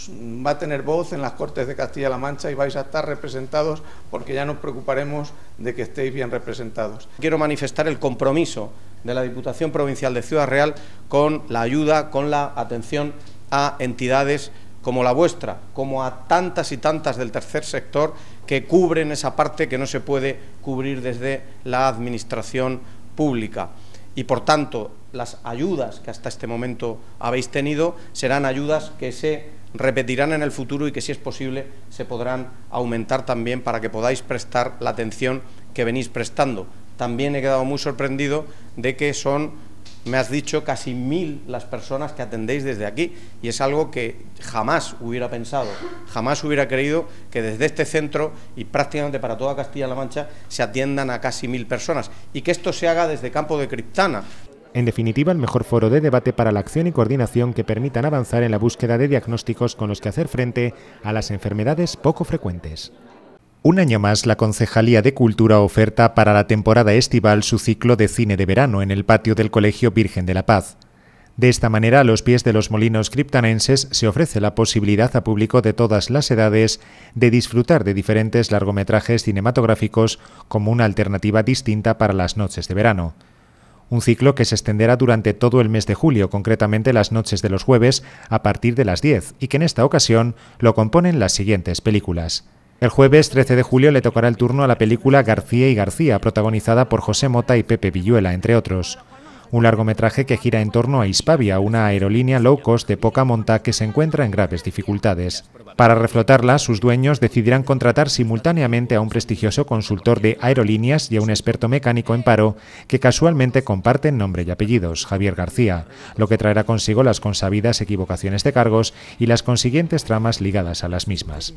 va a tener voz en las Cortes de Castilla-La Mancha y vais a estar representados, porque ya nos preocuparemos de que estéis bien representados. Quiero manifestar el compromiso de la Diputación Provincial de Ciudad Real con la ayuda, con la atención a entidades como la vuestra, como a tantas y tantas del tercer sector que cubren esa parte que no se puede cubrir desde la administración pública. Y, por tanto, las ayudas que hasta este momento habéis tenido serán ayudas que se repetirán en el futuro y que, si es posible, se podrán aumentar también para que podáis prestar la atención que venís prestando. También he quedado muy sorprendido de que son, me has dicho, casi mil las personas que atendéis desde aquí, y es algo que jamás hubiera pensado, jamás hubiera creído que desde este centro y prácticamente para toda Castilla-La Mancha se atiendan a casi mil personas, y que esto se haga desde Campo de Criptana. En definitiva, el mejor foro de debate para la acción y coordinación que permitan avanzar en la búsqueda de diagnósticos con los que hacer frente a las enfermedades poco frecuentes. Un año más, la Concejalía de Cultura oferta para la temporada estival su ciclo de cine de verano en el patio del Colegio Virgen de la Paz. De esta manera, a los pies de los molinos criptanenses se ofrece la posibilidad a público de todas las edades de disfrutar de diferentes largometrajes cinematográficos como una alternativa distinta para las noches de verano. Un ciclo que se extenderá durante todo el mes de julio, concretamente las noches de los jueves a partir de las diez, y que en esta ocasión lo componen las siguientes películas. El jueves trece de julio le tocará el turno a la película García y García, protagonizada por José Mota y Pepe Villuela, entre otros. Un largometraje que gira en torno a Hispavia, una aerolínea low cost de poca monta que se encuentra en graves dificultades. Para reflotarla, sus dueños decidirán contratar simultáneamente a un prestigioso consultor de aerolíneas y a un experto mecánico en paro que casualmente comparten nombre y apellidos, Javier García, lo que traerá consigo las consabidas equivocaciones de cargos y las consiguientes tramas ligadas a las mismas.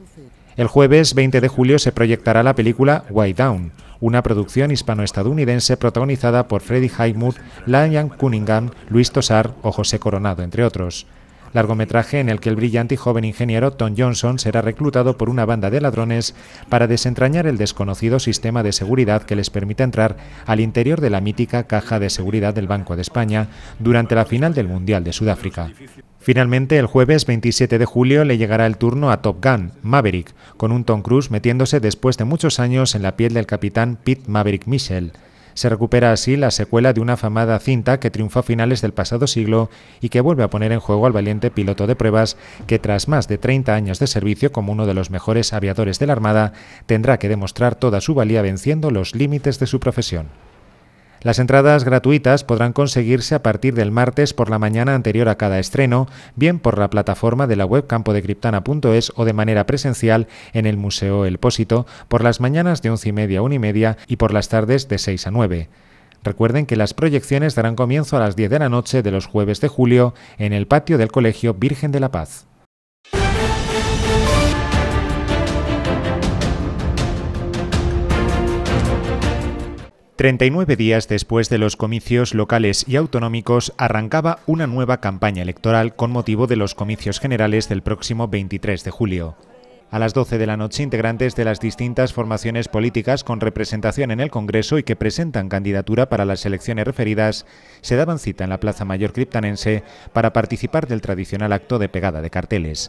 El jueves veinte de julio se proyectará la película Way Down, una producción hispano-estadounidense protagonizada por Freddie Highmore, Liam Cunningham, Luis Tosar o José Coronado, entre otros. Largometraje en el que el brillante y joven ingeniero Tom Johnson será reclutado por una banda de ladrones para desentrañar el desconocido sistema de seguridad que les permite entrar al interior de la mítica caja de seguridad del Banco de España durante la final del Mundial de Sudáfrica. Finalmente, el jueves veintisiete de julio le llegará el turno a Top Gun, Maverick, con un Tom Cruise metiéndose después de muchos años en la piel del capitán Pete Maverick Mitchell. Se recupera así la secuela de una afamada cinta que triunfó a finales del pasado siglo y que vuelve a poner en juego al valiente piloto de pruebas que, tras más de treinta años de servicio como uno de los mejores aviadores de la Armada, tendrá que demostrar toda su valía venciendo los límites de su profesión. Las entradas gratuitas podrán conseguirse a partir del martes por la mañana anterior a cada estreno, bien por la plataforma de la web campodecriptana punto es o de manera presencial en el Museo El Pósito por las mañanas de once y media a una y media y por las tardes de seis a nueve. Recuerden que las proyecciones darán comienzo a las diez de la noche de los jueves de julio en el patio del Colegio Virgen de la Paz. treinta y nueve días después de los comicios locales y autonómicos, arrancaba una nueva campaña electoral con motivo de los comicios generales del próximo veintitrés de julio. A las doce de la noche, integrantes de las distintas formaciones políticas con representación en el Congreso y que presentan candidatura para las elecciones referidas se daban cita en la Plaza Mayor criptanense para participar del tradicional acto de pegada de carteles.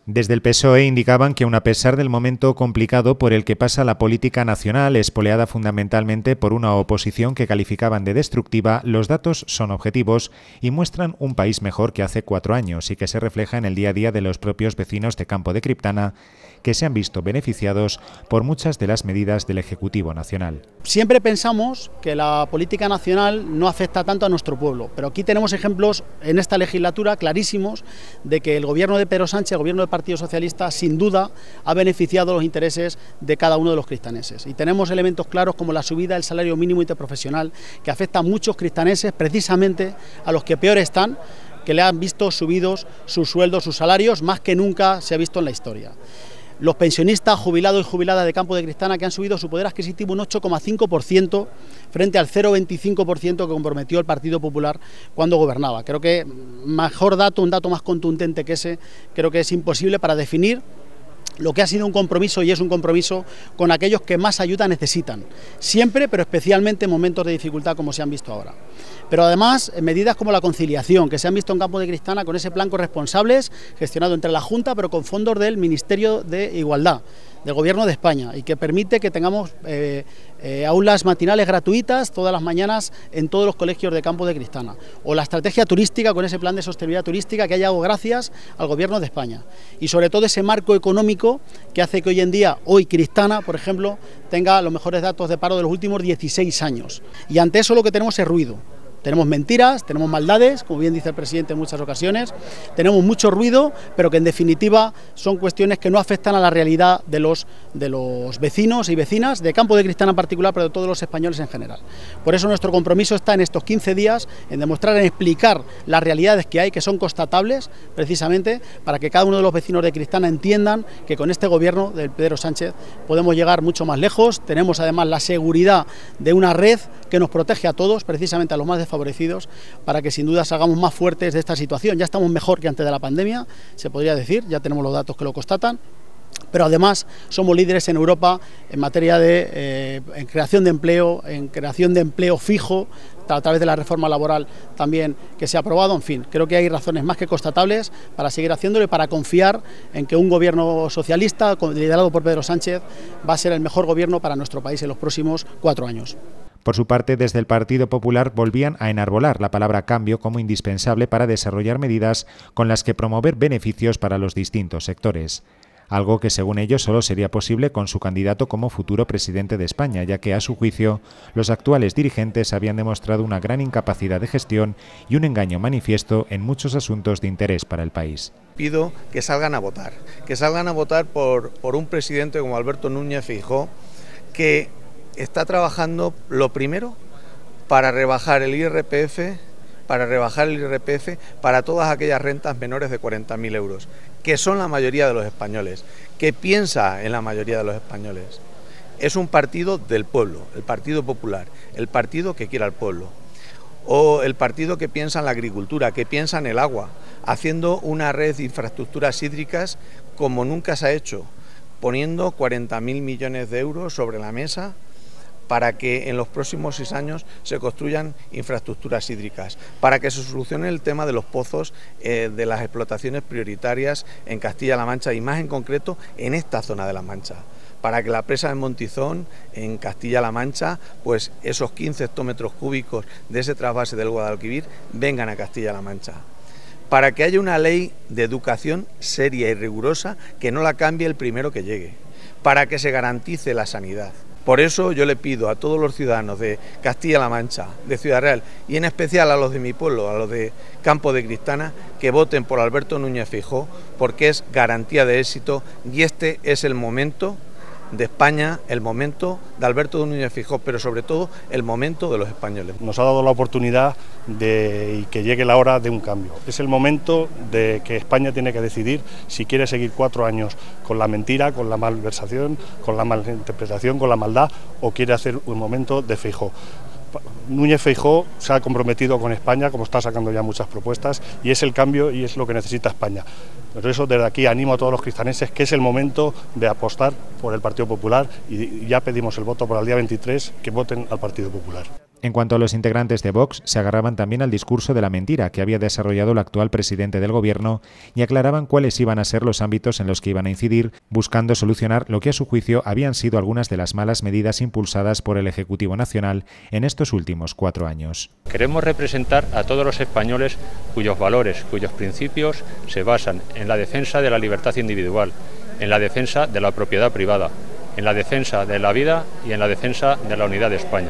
Desde el P S O E indicaban que aun a pesar del momento complicado por el que pasa la política nacional, espoleada fundamentalmente por una oposición que calificaban de destructiva, los datos son objetivos y muestran un país mejor que hace cuatro años y que se refleja en el día a día de los propios vecinos de Campo de Criptana, que se han visto beneficiados por muchas de las medidas del Ejecutivo Nacional. Siempre pensamos que la política nacional no afecta tanto a nuestro pueblo, pero aquí tenemos ejemplos en esta legislatura clarísimos de que el gobierno de Pedro Sánchez, el gobierno del Partido Socialista, sin duda ha beneficiado los intereses de cada uno de los cristaneses. Y tenemos elementos claros como la subida del salario mínimo interprofesional, que afecta a muchos cristaneses, precisamente a los que peor están, que le han visto subidos sus sueldos, sus salarios, más que nunca se ha visto en la historia. Los pensionistas, jubilados y jubiladas de Campo de Criptana, que han subido su poder adquisitivo un ocho coma cinco por ciento frente al cero coma veinticinco por ciento que comprometió el Partido Popular cuando gobernaba. Creo que mejor dato, un dato más contundente que ese, creo que es imposible para definir lo que ha sido un compromiso, y es un compromiso con aquellos que más ayuda necesitan, siempre, pero especialmente en momentos de dificultad como se han visto ahora. Pero además, en medidas como la conciliación, que se han visto en Campo de Criptana con ese plan corresponsables, gestionado entre la Junta, pero con fondos del Ministerio de Igualdad, del Gobierno de España, y que permite que tengamos eh, eh, aulas matinales gratuitas todas las mañanas en todos los colegios de Campo de Criptana. O la estrategia turística, con ese plan de sostenibilidad turística que ha llegado gracias al Gobierno de España. Y sobre todo ese marco económico que hace que hoy en día, hoy Criptana, por ejemplo, tenga los mejores datos de paro de los últimos dieciséis años. Y ante eso lo que tenemos es ruido. Tenemos mentiras, tenemos maldades, como bien dice el presidente en muchas ocasiones, tenemos mucho ruido, pero que en definitiva son cuestiones que no afectan a la realidad de los, de los vecinos y vecinas, de Campo de Criptana en particular, pero de todos los españoles en general. Por eso nuestro compromiso está en estos quince días, en demostrar, en explicar las realidades que hay, que son constatables, precisamente, para que cada uno de los vecinos de Criptana entiendan que con este gobierno del Pedro Sánchez podemos llegar mucho más lejos. Tenemos además la seguridad de una red que nos protege a todos, precisamente a los más desfavorecidos, para que sin duda salgamos más fuertes de esta situación. Ya estamos mejor que antes de la pandemia, se podría decir, ya tenemos los datos que lo constatan, pero además somos líderes en Europa en materia de eh, en creación de empleo, en creación de empleo fijo, a través de la reforma laboral también que se ha aprobado. En fin, creo que hay razones más que constatables para seguir haciéndolo y para confiar en que un gobierno socialista, liderado por Pedro Sánchez, va a ser el mejor gobierno para nuestro país en los próximos cuatro años. Por su parte, desde el Partido Popular volvían a enarbolar la palabra cambio como indispensable para desarrollar medidas con las que promover beneficios para los distintos sectores. Algo que, según ellos, solo sería posible con su candidato como futuro presidente de España, ya que, a su juicio, los actuales dirigentes habían demostrado una gran incapacidad de gestión y un engaño manifiesto en muchos asuntos de interés para el país. Pido que salgan a votar, que salgan a votar por, por un presidente como Alberto Núñez Feijóo, que está trabajando, lo primero, para rebajar el I R P F, para rebajar el I R P F para todas aquellas rentas menores de cuarenta mil euros, que son la mayoría de los españoles, que piensa en la mayoría de los españoles. Es un partido del pueblo, el Partido Popular, el partido que quiere al pueblo, o el partido que piensa en la agricultura, que piensa en el agua, haciendo una red de infraestructuras hídricas como nunca se ha hecho, poniendo cuarenta mil millones de euros sobre la mesa para que en los próximos seis años se construyan infraestructuras hídricas, para que se solucione el tema de los pozos eh, de las explotaciones prioritarias en Castilla-La Mancha y más en concreto en esta zona de La Mancha, para que la presa de Montizón en Castilla-La Mancha, pues esos quince hectómetros cúbicos de ese trasvase del Guadalquivir vengan a Castilla-La Mancha, para que haya una ley de educación seria y rigurosa que no la cambie el primero que llegue, para que se garantice la sanidad. Por eso yo le pido a todos los ciudadanos de Castilla-La Mancha, de Ciudad Real y en especial a los de mi pueblo, a los de Campo de Criptana, que voten por Alberto Núñez Feijóo, porque es garantía de éxito y este es el momento de España, el momento de Alberto Núñez Feijóo, pero sobre todo el momento de los españoles. Nos ha dado la oportunidad de y que llegue la hora de un cambio. Es el momento de que España tiene que decidir si quiere seguir cuatro años con la mentira, con la malversación, con la malinterpretación, con la maldad, o quiere hacer un momento de Feijóo. Núñez Feijóo se ha comprometido con España, como está sacando ya muchas propuestas, y es el cambio y es lo que necesita España. Por eso desde aquí animo a todos los cristaneses que es el momento de apostar por el Partido Popular y ya pedimos el voto para el día veintitrés, que voten al Partido Popular. En cuanto a los integrantes de Vox, se agarraban también al discurso de la mentira que había desarrollado el actual presidente del Gobierno y aclaraban cuáles iban a ser los ámbitos en los que iban a incidir, buscando solucionar lo que a su juicio habían sido algunas de las malas medidas impulsadas por el Ejecutivo Nacional en estos últimos cuatro años. Queremos representar a todos los españoles cuyos valores, cuyos principios se basan en la defensa de la libertad individual, en la defensa de la propiedad privada, en la defensa de la vida y en la defensa de la unidad de España.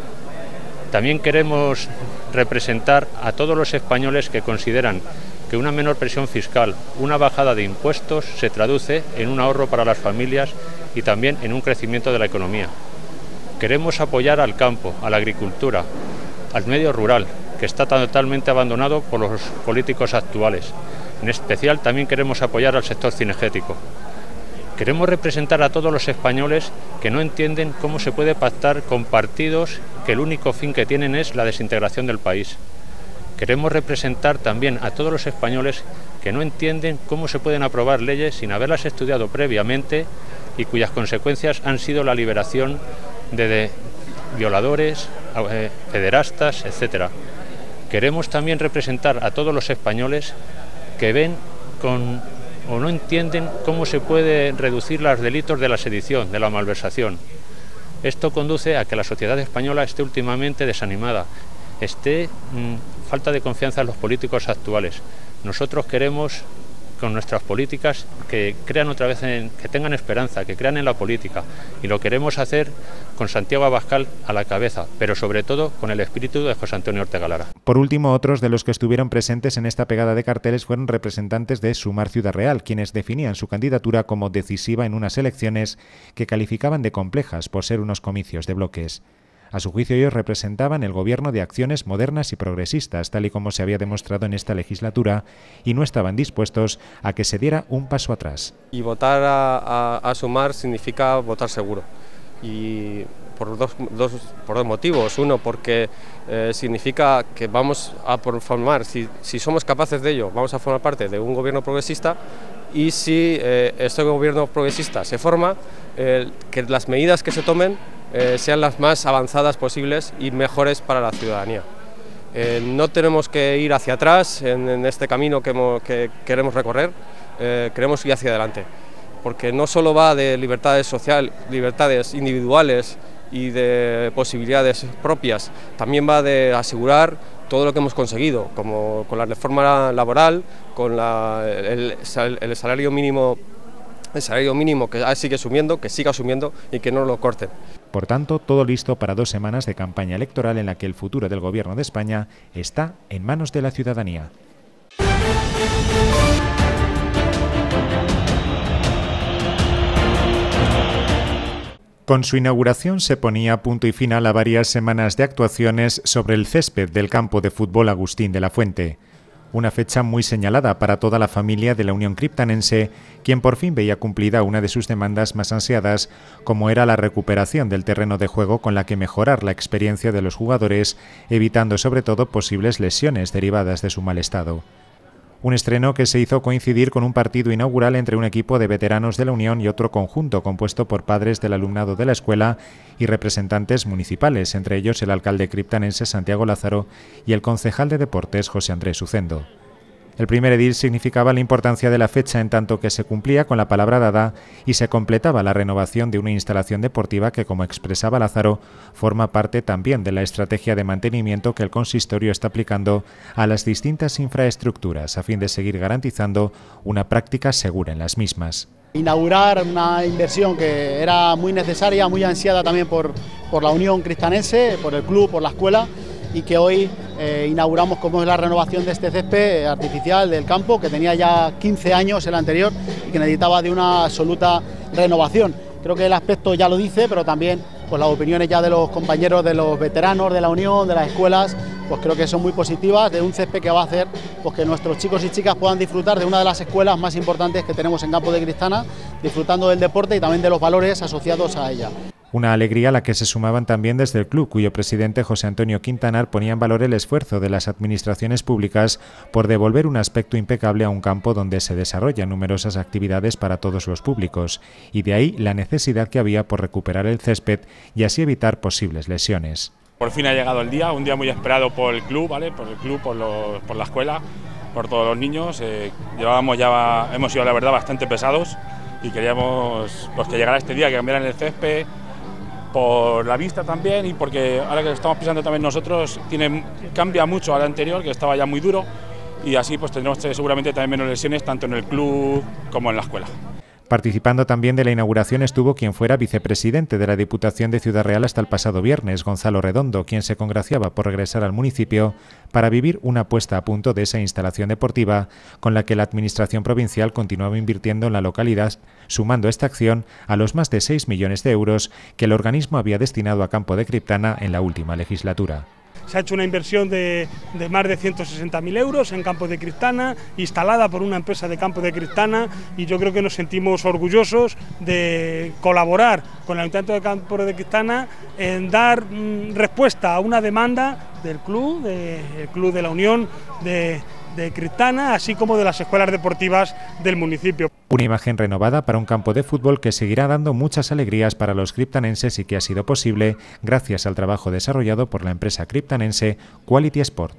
También queremos representar a todos los españoles que consideran que una menor presión fiscal, una bajada de impuestos se traduce en un ahorro para las familias y también en un crecimiento de la economía. Queremos apoyar al campo, a la agricultura, al medio rural, que está totalmente abandonado por los políticos actuales. En especial también queremos apoyar al sector cinegético. Queremos representar a todos los españoles que no entienden cómo se puede pactar con partidos que el único fin que tienen es la desintegración del país. Queremos representar también a todos los españoles que no entienden cómo se pueden aprobar leyes sin haberlas estudiado previamente y cuyas consecuencias han sido la liberación de, de violadores, eh, pederastas, etcétera. Queremos también representar a todos los españoles que ven con o no entienden cómo se puede reducir los delitos de la sedición, de la malversación. Esto conduce a que la sociedad española esté últimamente desanimada, esté mmm, falta de confianza en los políticos actuales. Nosotros queremos, con nuestras políticas, que crean otra vez, en, que tengan esperanza, que crean en la política, y lo queremos hacer con Santiago Abascal a la cabeza, pero sobre todo con el espíritu de José Antonio Ortega Lara. Por último, otros de los que estuvieron presentes en esta pegada de carteles fueron representantes de Sumar Ciudad Real, quienes definían su candidatura como decisiva en unas elecciones que calificaban de complejas por ser unos comicios de bloques. A su juicio, ellos representaban el gobierno de acciones modernas y progresistas, tal y como se había demostrado en esta legislatura, y no estaban dispuestos a que se diera un paso atrás. Y votar a, a, a Sumar significa votar seguro. Y por dos, dos, por dos motivos. Uno, porque eh, significa que vamos a formar, si, si somos capaces de ello, vamos a formar parte de un gobierno progresista, y si eh, este gobierno progresista se forma, eh, que las medidas que se tomen Eh, sean las más avanzadas posibles y mejores para la ciudadanía. Eh, no tenemos que ir hacia atrás en, en este camino que, hemos, que queremos recorrer, eh, queremos ir hacia adelante, porque no solo va de libertades sociales, libertades individuales y de posibilidades propias, también va de asegurar todo lo que hemos conseguido, como con la reforma laboral, con la, el, el salario mínimo el salario mínimo que sigue subiendo, que siga subiendo y que no lo corten. Por tanto, todo listo para dos semanas de campaña electoral en la que el futuro del Gobierno de España está en manos de la ciudadanía. Con su inauguración se ponía punto y final a varias semanas de actuaciones sobre el césped del campo de fútbol Agustín de la Fuente. Una fecha muy señalada para toda la familia de la Unión Criptanense, quien por fin veía cumplida una de sus demandas más ansiadas, como era la recuperación del terreno de juego con la que mejorar la experiencia de los jugadores, evitando sobre todo posibles lesiones derivadas de su mal estado. Un estreno que se hizo coincidir con un partido inaugural entre un equipo de veteranos de la Unión y otro conjunto compuesto por padres del alumnado de la escuela y representantes municipales, entre ellos el alcalde criptanense Santiago Lázaro y el concejal de deportes José Andrés Ucendo. El primer edil significaba la importancia de la fecha en tanto que se cumplía con la palabra dada y se completaba la renovación de una instalación deportiva que, como expresaba Lázaro, forma parte también de la estrategia de mantenimiento que el consistorio está aplicando a las distintas infraestructuras a fin de seguir garantizando una práctica segura en las mismas. Inaugurar una inversión que era muy necesaria, muy ansiada también por, por la Unión Criptanense, por el club, por la escuela, y que hoy eh, inauguramos como es la renovación de este césped artificial del campo, que tenía ya quince años el anterior y que necesitaba de una absoluta renovación. Creo que el aspecto ya lo dice, pero también pues las opiniones ya de los compañeros, de los veteranos de la Unión, de las escuelas, pues creo que son muy positivas, de un césped que va a hacer pues que nuestros chicos y chicas puedan disfrutar de una de las escuelas más importantes que tenemos en Campo de Cristana, disfrutando del deporte y también de los valores asociados a ella. Una alegría a la que se sumaban también desde el club, cuyo presidente José Antonio Quintanar ponía en valor el esfuerzo de las administraciones públicas por devolver un aspecto impecable a un campo donde se desarrollan numerosas actividades para todos los públicos, y de ahí la necesidad que había por recuperar el césped y así evitar posibles lesiones. Por fin ha llegado el día, un día muy esperado por el club, ¿vale? Por el club, por, los, por la escuela, por todos los niños. Eh, llevábamos ya, hemos sido la verdad bastante pesados y queríamos pues, que llegara este día, que cambiaran el césped, por la vista también y porque ahora que estamos pisando también nosotros, tiene, cambia mucho al anterior, que estaba ya muy duro, y así pues tendremos seguramente también menos lesiones tanto en el club como en la escuela. Participando también de la inauguración estuvo quien fuera vicepresidente de la Diputación de Ciudad Real hasta el pasado viernes, Gonzalo Redondo, quien se congraciaba por regresar al municipio para vivir una puesta a punto de esa instalación deportiva con la que la Administración provincial continuaba invirtiendo en la localidad, sumando esta acción a los más de seis millones de euros que el organismo había destinado a Campo de Criptana en la última legislatura. Se ha hecho una inversión de, de más de ciento sesenta mil euros en Campo de Criptana, instalada por una empresa de Campo de Criptana, y yo creo que nos sentimos orgullosos de colaborar con el Ayuntamiento de Campo de Criptana en dar mmm, respuesta a una demanda del club, del de, Club de la Unión de, de Criptana, así como de las escuelas deportivas del municipio. Una imagen renovada para un campo de fútbol que seguirá dando muchas alegrías para los criptanenses y que ha sido posible gracias al trabajo desarrollado por la empresa criptanense Quality Sport.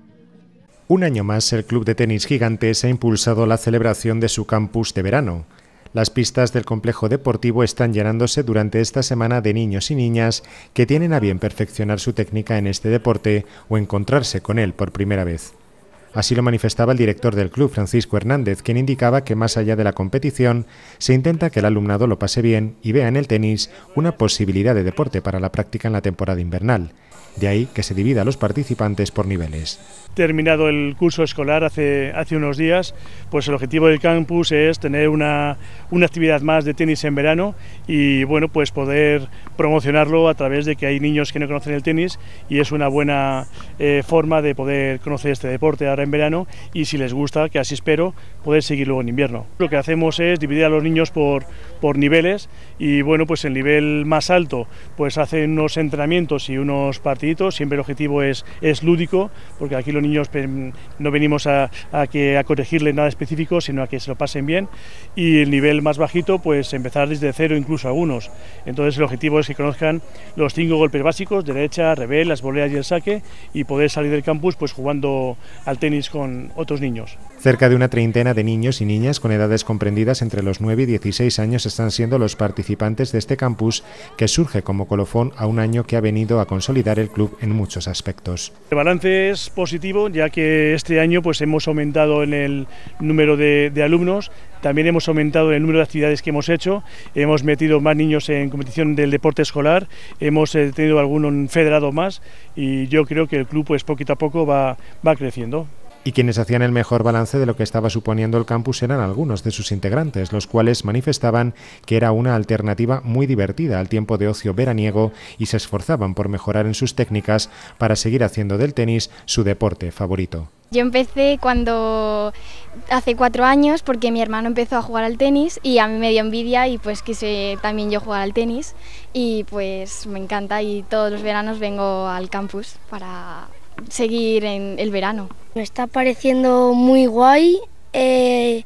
Un año más, el Club de Tenis Gigantes ha impulsado la celebración de su campus de verano. Las pistas del complejo deportivo están llenándose durante esta semana de niños y niñas que tienen a bien perfeccionar su técnica en este deporte o encontrarse con él por primera vez. Así lo manifestaba el director del club, Francisco Hernández, quien indicaba que más allá de la competición, se intenta que el alumnado lo pase bien y vea en el tenis una posibilidad de deporte para la práctica en la temporada invernal. De ahí que se divida a los participantes por niveles. Terminado el curso escolar hace, hace unos días, pues el objetivo del campus es tener una, una actividad más de tenis en verano y bueno, pues poder promocionarlo a través de que hay niños que no conocen el tenis y es una buena eh, forma de poder conocer este deporte ahora en verano y si les gusta, que así espero, poder seguir luego en invierno. Lo que hacemos es dividir a los niños por, por niveles y bueno, pues el nivel más alto pues hacen unos entrenamientos y unos partidos, siempre el objetivo es, es lúdico, porque aquí los niños no venimos a, a, que, a corregirles nada específico, sino a que se lo pasen bien, y el nivel más bajito, pues empezar desde cero incluso algunos. Entonces el objetivo es que conozcan los cinco golpes básicos, derecha, revés, las voleas y el saque, y poder salir del campus pues jugando al tenis con otros niños. Cerca de una treintena de niños y niñas con edades comprendidas entre los nueve y dieciséis años están siendo los participantes de este campus, que surge como colofón a un año que ha venido a consolidar el club en muchos aspectos. El balance es positivo, ya que este año pues hemos aumentado en el número de, de alumnos, también hemos aumentado el número de actividades que hemos hecho, hemos metido más niños en competición del deporte escolar, hemos eh, tenido algún federado más y yo creo que el club pues poquito a poco va, va creciendo. Y quienes hacían el mejor balance de lo que estaba suponiendo el campus eran algunos de sus integrantes, los cuales manifestaban que era una alternativa muy divertida al tiempo de ocio veraniego y se esforzaban por mejorar en sus técnicas para seguir haciendo del tenis su deporte favorito. Yo empecé cuando hace cuatro años porque mi hermano empezó a jugar al tenis y a mí me dio envidia y pues quise también yo jugar al tenis y pues me encanta y todos los veranos vengo al campus para seguir en el verano. Me está pareciendo muy guay, eh,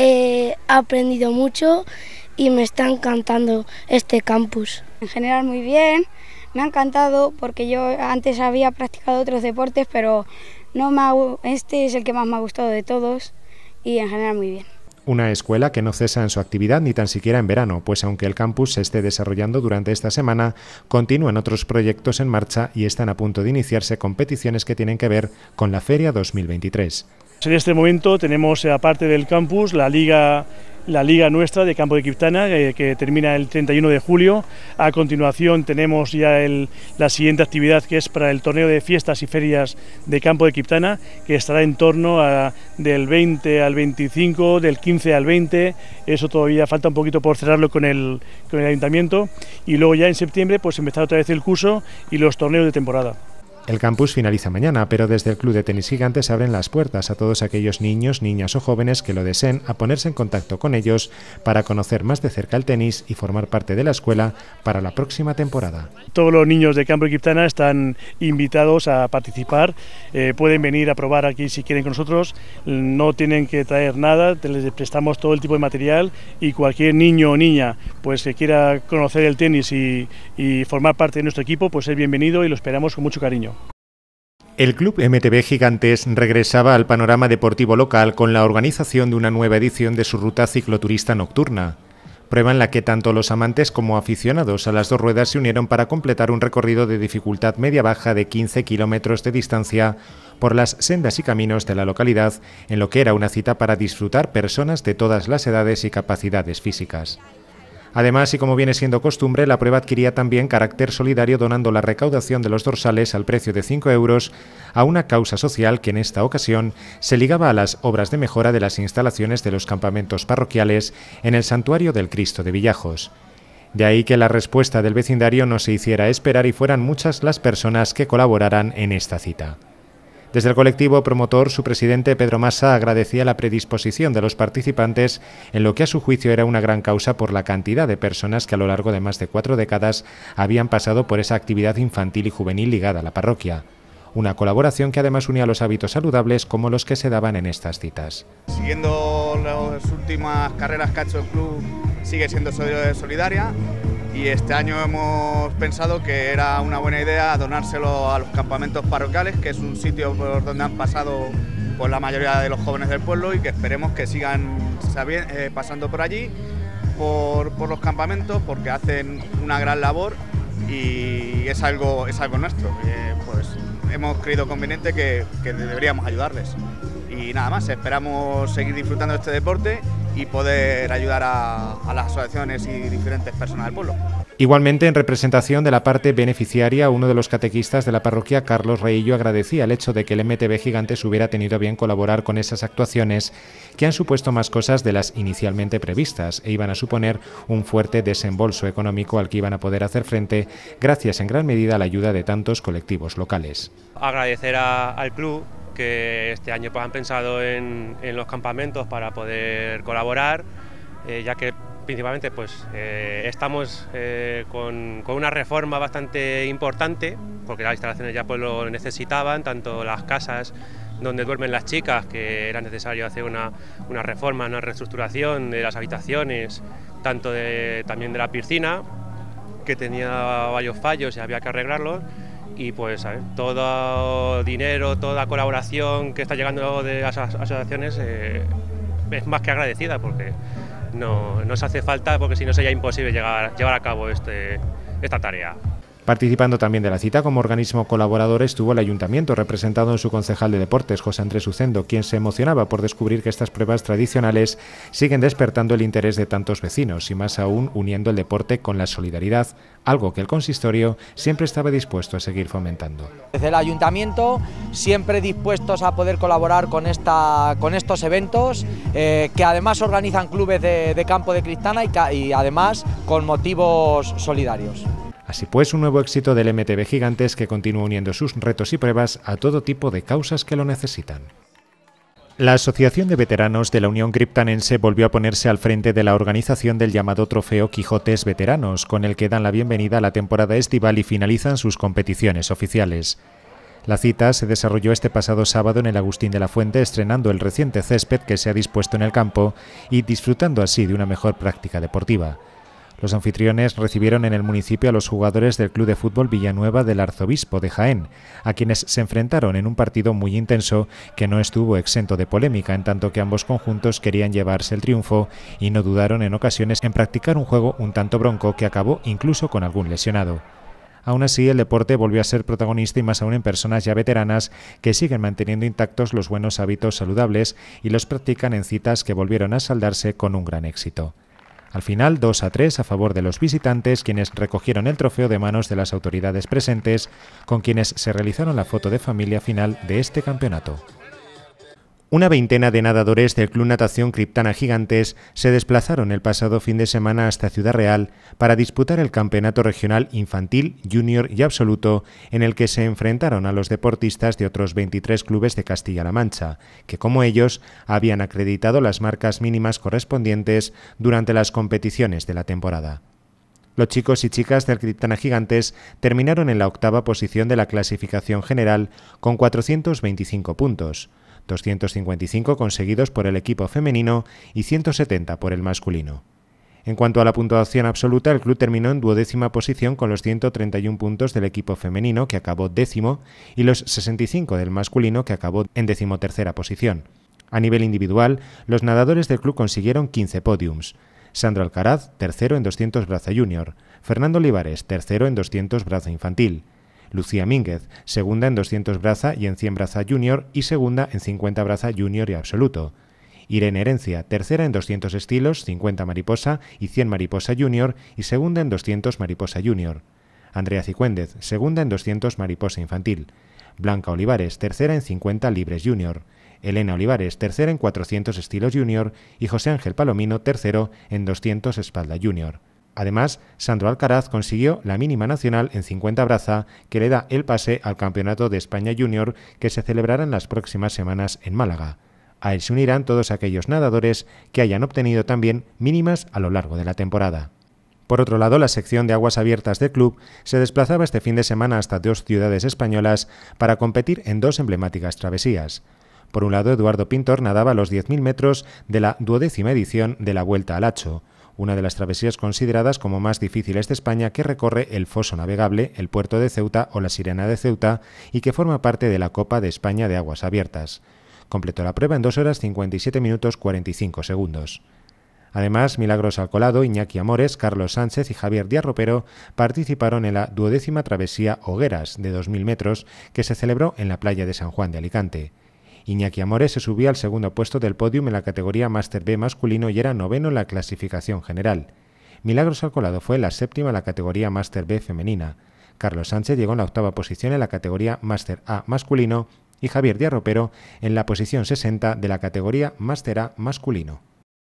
he aprendido mucho y me está encantando este campus. En general muy bien, me ha encantado porque yo antes había practicado otros deportes, pero no me ha, este es el que más me ha gustado de todos y en general muy bien. Una escuela que no cesa en su actividad ni tan siquiera en verano, pues aunque el campus se esté desarrollando durante esta semana, continúan otros proyectos en marcha y están a punto de iniciarse competiciones que tienen que ver con la Feria dos mil veintitrés. En este momento tenemos, aparte del campus, la liga, la liga nuestra de Campo de Criptana, eh, que termina el treinta y uno de julio. A continuación tenemos ya el, la siguiente actividad, que es para el torneo de fiestas y ferias de Campo de Criptana, que estará en torno a, del veinte al veinticinco, del quince al veinte, eso todavía falta un poquito por cerrarlo con el, con el ayuntamiento, y luego ya en septiembre pues empezar otra vez el curso y los torneos de temporada. El campus finaliza mañana, pero desde el Club de Tenis Gigantes abren las puertas a todos aquellos niños, niñas o jóvenes que lo deseen a ponerse en contacto con ellos para conocer más de cerca el tenis y formar parte de la escuela para la próxima temporada. Todos los niños de Campo de Criptana están invitados a participar, eh, pueden venir a probar aquí si quieren con nosotros, no tienen que traer nada, les prestamos todo el tipo de material y cualquier niño o niña pues que quiera conocer el tenis y, y formar parte de nuestro equipo, pues es bienvenido y lo esperamos con mucho cariño. El Club M T B Gigantes regresaba al panorama deportivo local con la organización de una nueva edición de su ruta cicloturista nocturna, prueba en la que tanto los amantes como aficionados a las dos ruedas se unieron para completar un recorrido de dificultad media-baja de quince kilómetros de distancia por las sendas y caminos de la localidad, en lo que era una cita para disfrutar personas de todas las edades y capacidades físicas. Además, y como viene siendo costumbre, la prueba adquiría también carácter solidario donando la recaudación de los dorsales al precio de cinco euros a una causa social que en esta ocasión se ligaba a las obras de mejora de las instalaciones de los campamentos parroquiales en el Santuario del Cristo de Villajos. De ahí que la respuesta del vecindario no se hiciera esperar y fueran muchas las personas que colaboraran en esta cita. Desde el colectivo promotor, su presidente Pedro Massa agradecía la predisposición de los participantes en lo que a su juicio era una gran causa por la cantidad de personas que a lo largo de más de cuatro décadas habían pasado por esa actividad infantil y juvenil ligada a la parroquia. Una colaboración que además unía los hábitos saludables como los que se daban en estas citas. Siguiendo las últimas carreras que ha hecho el club, sigue siendo solidaria. Y este año hemos pensado que era una buena idea donárselo a los campamentos parroquiales, que es un sitio por donde han pasado pues, la mayoría de los jóvenes del pueblo y que esperemos que sigan eh, pasando por allí, por, por los campamentos, porque hacen una gran labor y es algo, es algo nuestro. Eh, pues hemos creído conveniente que, que deberíamos ayudarles. Y nada más, esperamos seguir disfrutando de este deporte y poder ayudar a, a las asociaciones y diferentes personas del pueblo. Igualmente, en representación de la parte beneficiaria, uno de los catequistas de la parroquia, Carlos Reillo, agradecía el hecho de que el M T B Gigantes hubiera tenido a bien colaborar con esas actuaciones que han supuesto más cosas de las inicialmente previstas e iban a suponer un fuerte desembolso económico al que iban a poder hacer frente gracias en gran medida a la ayuda de tantos colectivos locales. Agradecer a, al club que este año pues, han pensado en, en los campamentos para poder colaborar, eh, ya que principalmente pues, eh, estamos eh, con, con una reforma bastante importante, porque las instalaciones ya pues, lo necesitaban, tanto las casas donde duermen las chicas, que era necesario hacer una, una reforma, una reestructuración de las habitaciones, tanto de, también de la piscina, que tenía varios fallos y había que arreglarlos. Y pues ¿sabes? Todo dinero, toda colaboración que está llegando de las asociaciones eh, es más que agradecida, porque no nos hace falta, porque si no sería imposible llegar, llevar a cabo este, esta tarea. Participando también de la cita como organismo colaborador estuvo el Ayuntamiento, representado en su concejal de Deportes, José Andrés Ucendo, quien se emocionaba por descubrir que estas pruebas tradicionales siguen despertando el interés de tantos vecinos y más aún uniendo el deporte con la solidaridad, algo que el consistorio siempre estaba dispuesto a seguir fomentando. Desde el Ayuntamiento siempre dispuestos a poder colaborar con, esta, con estos eventos, eh, que además organizan clubes de, de Campo de Criptana y, y además con motivos solidarios. Así pues, un nuevo éxito del M T B Gigantes que continúa uniendo sus retos y pruebas a todo tipo de causas que lo necesitan. La Asociación de Veteranos de la Unión Criptanense volvió a ponerse al frente de la organización del llamado Trofeo Quijotes Veteranos, con el que dan la bienvenida a la temporada estival y finalizan sus competiciones oficiales. La cita se desarrolló este pasado sábado en el Agustín de la Fuente, estrenando el reciente césped que se ha dispuesto en el campo y disfrutando así de una mejor práctica deportiva. Los anfitriones recibieron en el municipio a los jugadores del Club de Fútbol Villanueva del Arzobispo de Jaén, a quienes se enfrentaron en un partido muy intenso que no estuvo exento de polémica, en tanto que ambos conjuntos querían llevarse el triunfo y no dudaron en ocasiones en practicar un juego un tanto bronco que acabó incluso con algún lesionado. Aún así, el deporte volvió a ser protagonista y más aún en personas ya veteranas que siguen manteniendo intactos los buenos hábitos saludables y los practican en citas que volvieron a saldarse con un gran éxito. Al final, dos a tres a favor de los visitantes, quienes recogieron el trofeo de manos de las autoridades presentes, con quienes se realizaron la foto de familia final de este campeonato. Una veintena de nadadores del Club Natación Criptana Gigantes se desplazaron el pasado fin de semana hasta Ciudad Real para disputar el Campeonato Regional Infantil, Junior y Absoluto, en el que se enfrentaron a los deportistas de otros veintitrés clubes de Castilla-La Mancha, que como ellos habían acreditado las marcas mínimas correspondientes durante las competiciones de la temporada. Los chicos y chicas del Criptana Gigantes terminaron en la octava posición de la clasificación general con cuatrocientos veinticinco puntos, doscientos cincuenta y cinco conseguidos por el equipo femenino y ciento setenta por el masculino. En cuanto a la puntuación absoluta, el club terminó en duodécima posición con los ciento treinta y un puntos del equipo femenino, que acabó décimo, y los sesenta y cinco del masculino, que acabó en decimotercera posición. A nivel individual, los nadadores del club consiguieron quince podiums. Sandro Alcaraz, tercero en doscientos braza junior, Fernando Olivares, tercero en doscientos braza infantil, Lucía Mínguez, segunda en doscientos braza y en cien braza junior y segunda en cincuenta braza junior y absoluto. Irene Herencia, tercera en doscientos estilos, cincuenta mariposa y cien mariposa junior y segunda en doscientos mariposa junior. Andrea Cicuéndez, segunda en doscientos mariposa infantil. Blanca Olivares, tercera en cincuenta libres junior. Elena Olivares, tercera en cuatrocientos estilos junior y José Ángel Palomino, tercero en doscientos espalda junior. Además, Sandro Alcaraz consiguió la mínima nacional en cincuenta braza, que le da el pase al Campeonato de España Junior, que se celebrará en las próximas semanas en Málaga. A él se unirán todos aquellos nadadores que hayan obtenido también mínimas a lo largo de la temporada. Por otro lado, la sección de aguas abiertas del club se desplazaba este fin de semana hasta dos ciudades españolas para competir en dos emblemáticas travesías. Por un lado, Eduardo Pintor nadaba los diez mil metros de la duodécima edición de la Vuelta al Hacho, una de las travesías consideradas como más difíciles de España, que recorre el foso navegable, el puerto de Ceuta o la Sirena de Ceuta y que forma parte de la Copa de España de Aguas Abiertas. Completó la prueba en dos horas cincuenta y siete minutos cuarenta y cinco segundos. Además, Milagros Alcolado, Iñaki Amores, Carlos Sánchez y Javier Díaz Ropero participaron en la duodécima travesía Hogueras de dos mil metros que se celebró en la playa de San Juan de Alicante. Iñaki Amores se subía al segundo puesto del podium en la categoría Máster B masculino y era noveno en la clasificación general. Milagros Alcolado fue la séptima en la categoría Máster B femenina. Carlos Sánchez llegó en la octava posición en la categoría Máster A masculino y Javier Díaz Ropero en la posición sesenta de la categoría Máster A masculino.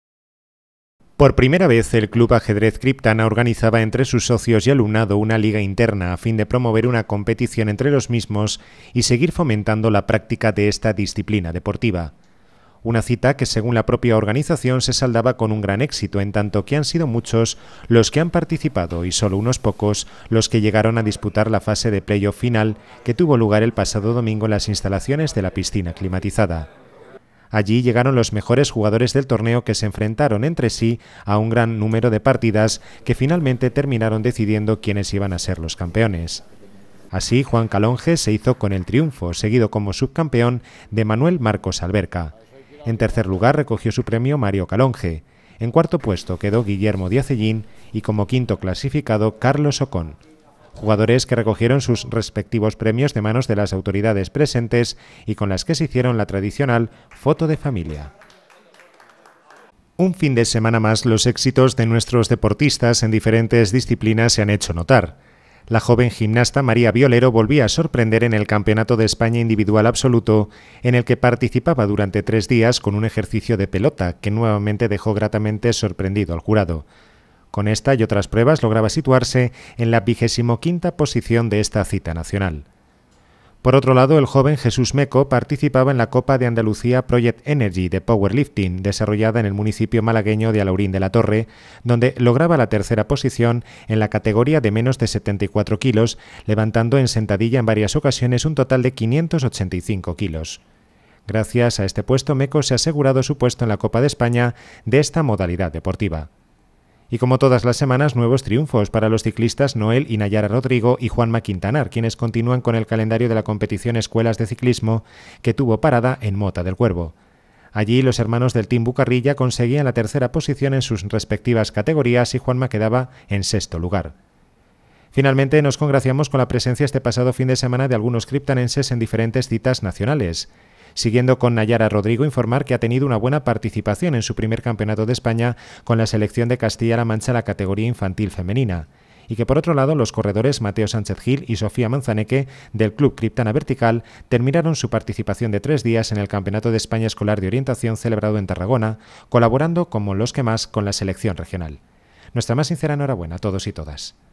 Por primera vez, el Club Ajedrez Criptana organizaba entre sus socios y alumnado una liga interna a fin de promover una competición entre los mismos y seguir fomentando la práctica de esta disciplina deportiva. Una cita que, según la propia organización, se saldaba con un gran éxito, en tanto que han sido muchos los que han participado y solo unos pocos los que llegaron a disputar la fase de playoff final que tuvo lugar el pasado domingo en las instalaciones de la piscina climatizada. Allí llegaron los mejores jugadores del torneo, que se enfrentaron entre sí a un gran número de partidas que finalmente terminaron decidiendo quiénes iban a ser los campeones. Así, Juan Calonge se hizo con el triunfo, seguido como subcampeón de Manuel Marcos Alberca. En tercer lugar recogió su premio Mario Calonge. En cuarto puesto quedó Guillermo Diacellín y como quinto clasificado Carlos Ocón. Jugadores que recogieron sus respectivos premios de manos de las autoridades presentes y con las que se hicieron la tradicional foto de familia. Un fin de semana más, los éxitos de nuestros deportistas en diferentes disciplinas se han hecho notar. La joven gimnasta María Violero volvía a sorprender en el Campeonato de España Individual Absoluto, en el que participaba durante tres días con un ejercicio de pelota que nuevamente dejó gratamente sorprendido al jurado. Con esta y otras pruebas lograba situarse en la vigésimo quinta posición de esta cita nacional. Por otro lado, el joven Jesús Meco participaba en la Copa de Andalucía Project Energy de Powerlifting, desarrollada en el municipio malagueño de Alaurín de la Torre, donde lograba la tercera posición en la categoría de menos de setenta y cuatro kilos, levantando en sentadilla en varias ocasiones un total de quinientos ochenta y cinco kilos. Gracias a este puesto, Meco se ha asegurado su puesto en la Copa de España de esta modalidad deportiva. Y como todas las semanas, nuevos triunfos para los ciclistas Noel y Nayara Rodrigo y Juanma Quintanar, quienes continúan con el calendario de la competición Escuelas de Ciclismo, que tuvo parada en Mota del Cuervo. Allí los hermanos del Team Bucarrilla conseguían la tercera posición en sus respectivas categorías y Juanma quedaba en sexto lugar. Finalmente nos congraciamos con la presencia este pasado fin de semana de algunos criptanenses en diferentes citas nacionales. Siguiendo con Nayara Rodrigo, informar que ha tenido una buena participación en su primer campeonato de España con la selección de Castilla-La Mancha en la categoría infantil femenina. y que por otro lado los corredores Mateo Sánchez Gil y Sofía Manzaneque del Club Criptana Vertical terminaron su participación de tres días en el Campeonato de España Escolar de Orientación celebrado en Tarragona, colaborando como los que más con la selección regional. Nuestra más sincera enhorabuena a todos y todas.